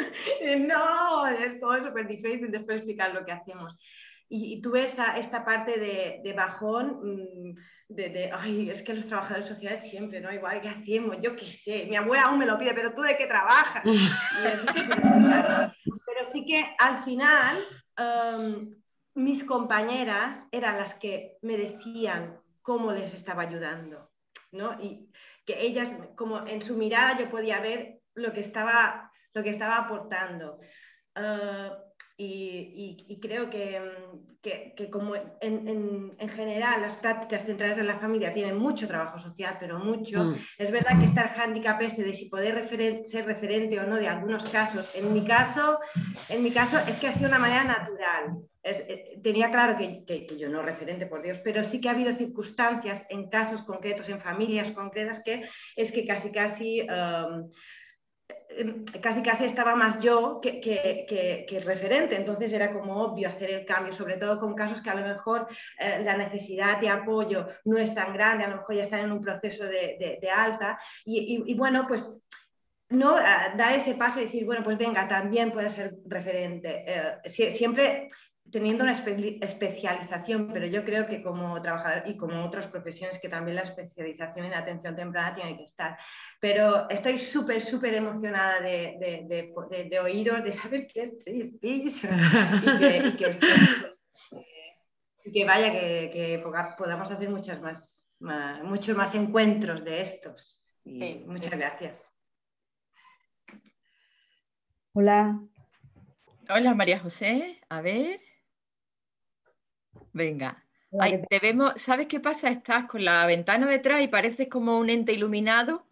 No, es como súper difícil después explicar lo que hacemos. Y tuve esta parte de bajón, ay, es que los trabajadores sociales siempre, ¿no? Igual, ¿qué hacemos? Yo qué sé, mi abuela aún me lo pide, pero ¿tú de qué trabajas? Pero sí que al final mis compañeras eran las que me decían cómo les estaba ayudando, ¿no? Y que ellas, como en su mirada yo podía ver lo que estaba aportando. Y creo que como en general las prácticas centradas en la familia tienen mucho trabajo social, pero mucho, es verdad que está el hándicap de si poder ser referente o no de algunos casos. En mi caso es que ha sido una manera natural. Tenía claro que yo no referente, por Dios, pero sí que ha habido circunstancias en casos concretos, en familias concretas, que es que casi estaba más yo que referente, entonces era como obvio hacer el cambio, sobre todo con casos que a lo mejor la necesidad de apoyo no es tan grande, a lo mejor ya están en un proceso de alta y bueno, pues no dar ese paso y decir, bueno, pues venga, también puede ser referente. Siempre teniendo una especialización, pero yo creo que como trabajador y como otras profesiones que también la especialización en atención temprana tiene que estar. Pero estoy súper emocionada de oíros, de saber que existís y que esto, y que vaya, que podamos hacer muchos más encuentros de estos. Y Sí, muchas sí. gracias. Hola. Hola María José, a ver. Venga. Hola, ¿qué Ay, tal? te vemos, ¿sabes qué pasa? Estás con la ventana detrás y pareces como un ente iluminado.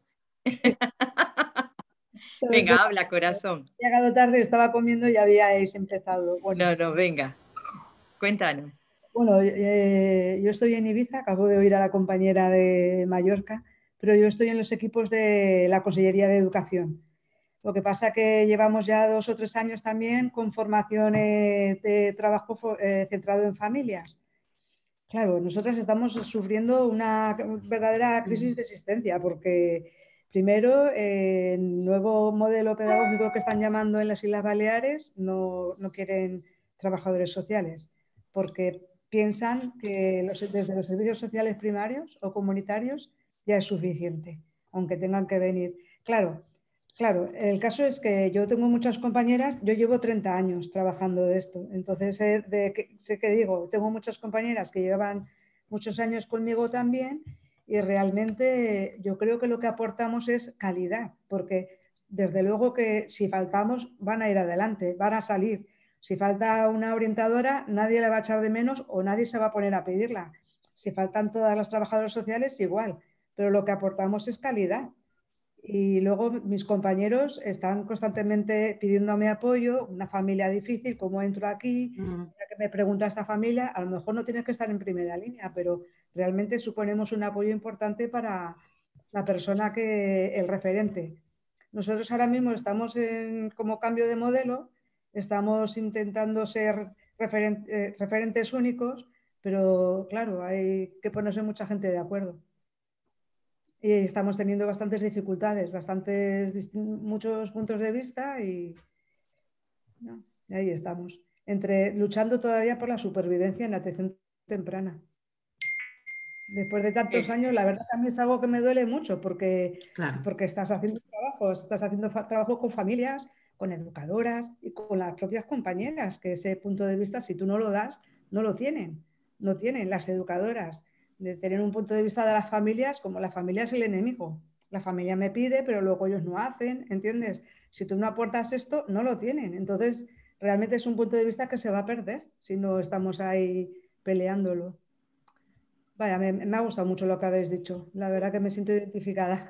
Es que Venga, habla, corazón. he llegado tarde, estaba comiendo y habíais empezado. Bueno, No, no, venga, cuéntanos. bueno, yo estoy en Ibiza, acabo de oír a la compañera de Mallorca, pero yo estoy en los equipos de la Consellería de Educación. Lo que pasa que llevamos ya 2 o 3 años también con formación de trabajo centrado en familias. Claro, nosotros estamos sufriendo una verdadera crisis de existencia porque primero el nuevo modelo pedagógico que están llamando en las Islas Baleares no quieren trabajadores sociales porque piensan que desde los servicios sociales primarios o comunitarios ya es suficiente, aunque tengan que venir. Claro, claro, el caso es que yo tengo muchas compañeras, yo llevo 30 años trabajando de esto, entonces sé que digo, tengo muchas compañeras que llevan muchos años conmigo también y realmente yo creo que lo que aportamos es calidad, porque desde luego que si faltamos van a ir adelante, van a salir. Si falta una orientadora, nadie la va a echar de menos o nadie se va a poner a pedirla. Si faltan todas las trabajadoras sociales, igual, pero lo que aportamos es calidad. Y luego mis compañeros están constantemente pidiéndome apoyo, una familia difícil, ¿cómo entro aquí? Ya que me pregunta esta familia, a lo mejor no tienes que estar en primera línea, pero realmente suponemos un apoyo importante para la persona el referente. Nosotros ahora mismo estamos como cambio de modelo, estamos intentando ser referentes únicos, pero claro, hay que ponerse mucha gente de acuerdo. Y estamos teniendo bastantes dificultades, muchos puntos de vista y no, ahí estamos, luchando todavía por la supervivencia en la atención temprana. Después de tantos años, la verdad también es algo que me duele mucho porque estás haciendo trabajo con familias, con educadoras y con las propias compañeras, que ese punto de vista, si tú no lo das, no lo tienen, no tienen las educadoras, de tener un punto de vista de las familias como la familia es el enemigo. La familia me pide, pero luego ellos no hacen, ¿entiendes? Si tú no aportas esto, no lo tienen. Entonces, realmente es un punto de vista que se va a perder si no estamos ahí peleándolo. Vaya, me ha gustado mucho lo que habéis dicho. La verdad que me siento identificada.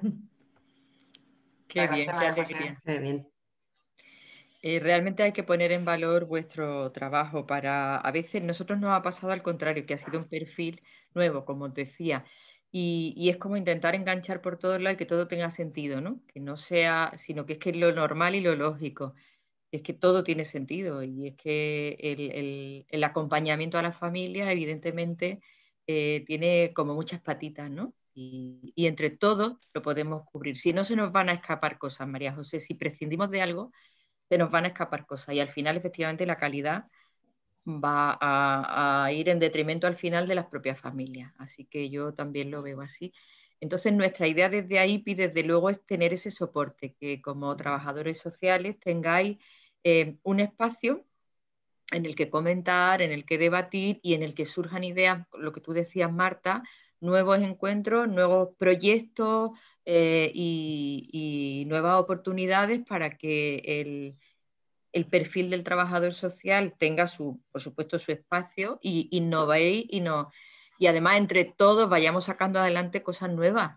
Qué bien, qué alegría. Qué bien. Realmente hay que poner en valor vuestro trabajo a veces nosotros nos ha pasado al contrario, que ha sido un perfil nuevo, como os decía, y es como intentar enganchar por todos lados y que todo tenga sentido, ¿no? Que no sea, sino que es que lo normal y lo lógico, es que todo tiene sentido y es que el acompañamiento a la familia, evidentemente, tiene como muchas patitas, ¿no? Y entre todos lo podemos cubrir. Si no se nos van a escapar cosas, María José, si prescindimos de algo se nos van a escapar cosas y al final efectivamente la calidad va a ir en detrimento al final de las propias familias. Así que yo también lo veo así. Entonces nuestra idea desde ahí, desde luego, es tener ese soporte, que como trabajadores sociales tengáis un espacio en el que comentar, en el que debatir y en el que surjan ideas, lo que tú decías, Marta, nuevos encuentros, nuevos proyectos y nuevas oportunidades para que el perfil del trabajador social tenga por supuesto, su espacio y innovéis y además entre todos vayamos sacando adelante cosas nuevas,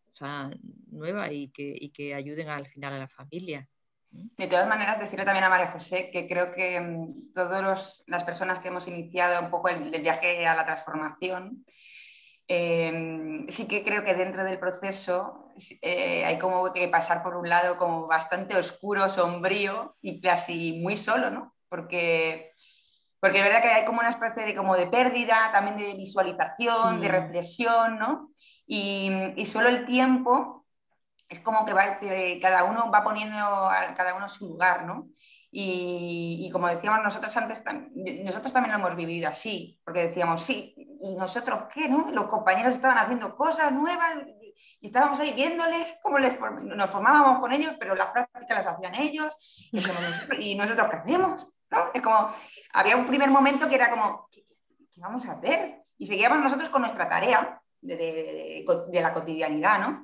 y que ayuden al final a la familia. De todas maneras, decirle también a María José que creo que todas las personas que hemos iniciado un poco el viaje a la transformación, sí que creo que dentro del proceso hay como que pasar por un lado como bastante oscuro, sombrío y casi muy solo, ¿no? Porque es verdad que hay como una especie de pérdida, también de visualización, de reflexión, ¿no? Y solo el tiempo es como que cada uno va poniendo a cada uno su lugar, ¿no? Y como decíamos nosotros antes, nosotros también lo hemos vivido así, porque decíamos, sí, ¿y nosotros qué, no? Los compañeros estaban haciendo cosas nuevas y estábamos ahí viéndoles cómo nos formábamos con ellos, pero las prácticas las hacían ellos, y nosotros qué hacemos, ¿no? Es como, había un primer momento que era como, ¿qué vamos a hacer? Y seguíamos nosotros con nuestra tarea de la cotidianidad, ¿no?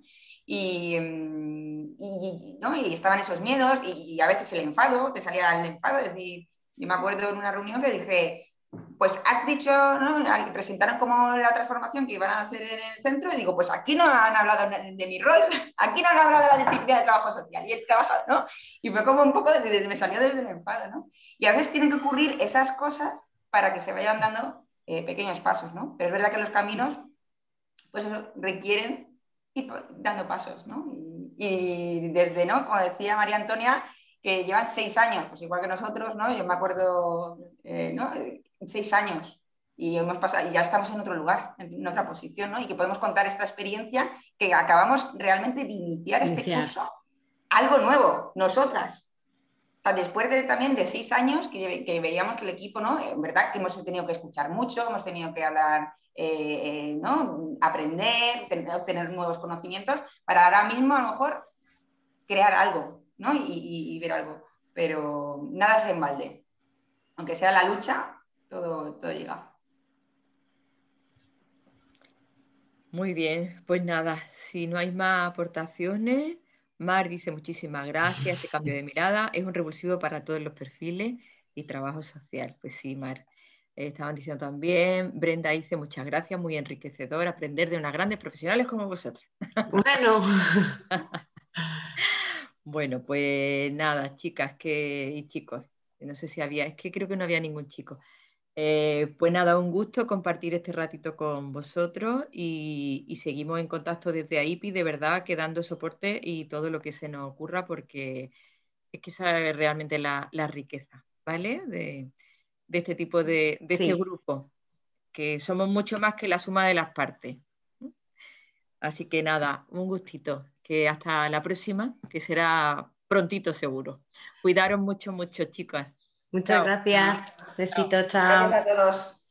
¿no? Y estaban esos miedos y a veces el enfado, te salía el enfado, es decir, yo me acuerdo en una reunión que dije, pues has dicho, ¿no? Presentaron como la transformación que iban a hacer en el centro y digo, pues aquí no han hablado de mi rol, aquí no han hablado de la disciplina de trabajo social y el trabajo, ¿no? Y fue como un poco, me salió desde el enfado, ¿no? Y a veces tienen que ocurrir esas cosas para que se vayan dando pequeños pasos, ¿no? Pero es verdad que los caminos, pues eso, requieren ir dando pasos, ¿no? Y desde, ¿no? Como decía María Antonia, que llevan 6 años, pues igual que nosotros, ¿no? Yo me acuerdo, ¿no? 6 años y hemos pasado, y ya estamos en otro lugar, en otra posición, ¿no? Y que podemos contar esta experiencia que acabamos realmente de iniciar este curso, algo nuevo, nosotras. O sea, después también de 6 años que veíamos que el equipo, ¿no? En verdad que hemos tenido que escuchar mucho, hemos tenido que hablar, ¿no? Aprender, obtener nuevos conocimientos para ahora mismo a lo mejor crear algo, ¿no? Y ver algo. Pero nada es en balde. Aunque sea la lucha, todo llega. Muy bien, pues nada, si no hay más aportaciones, Mar dice muchísimas gracias, este cambio de mirada es un revulsivo para todos los perfiles y trabajo social. Pues sí, Mar, estaban diciendo también, Brenda dice muchas gracias, muy enriquecedor aprender de unas grandes profesionales como vosotras. Bueno. Bueno, pues nada, chicas y chicos, no sé si había, es que creo que no había ningún chico. Pues nada, un gusto compartir este ratito con vosotros y seguimos en contacto desde AIPI, de verdad, que dando soporte y todo lo que se nos ocurra, porque es que esa es realmente la riqueza, ¿vale? De este tipo de este grupo, que somos mucho más que la suma de las partes. Así que nada, un gustito, que hasta la próxima, que será prontito seguro. Cuidaros mucho, mucho, chicas. Muchas Chao. gracias. Besito, chao. Gracias a todos.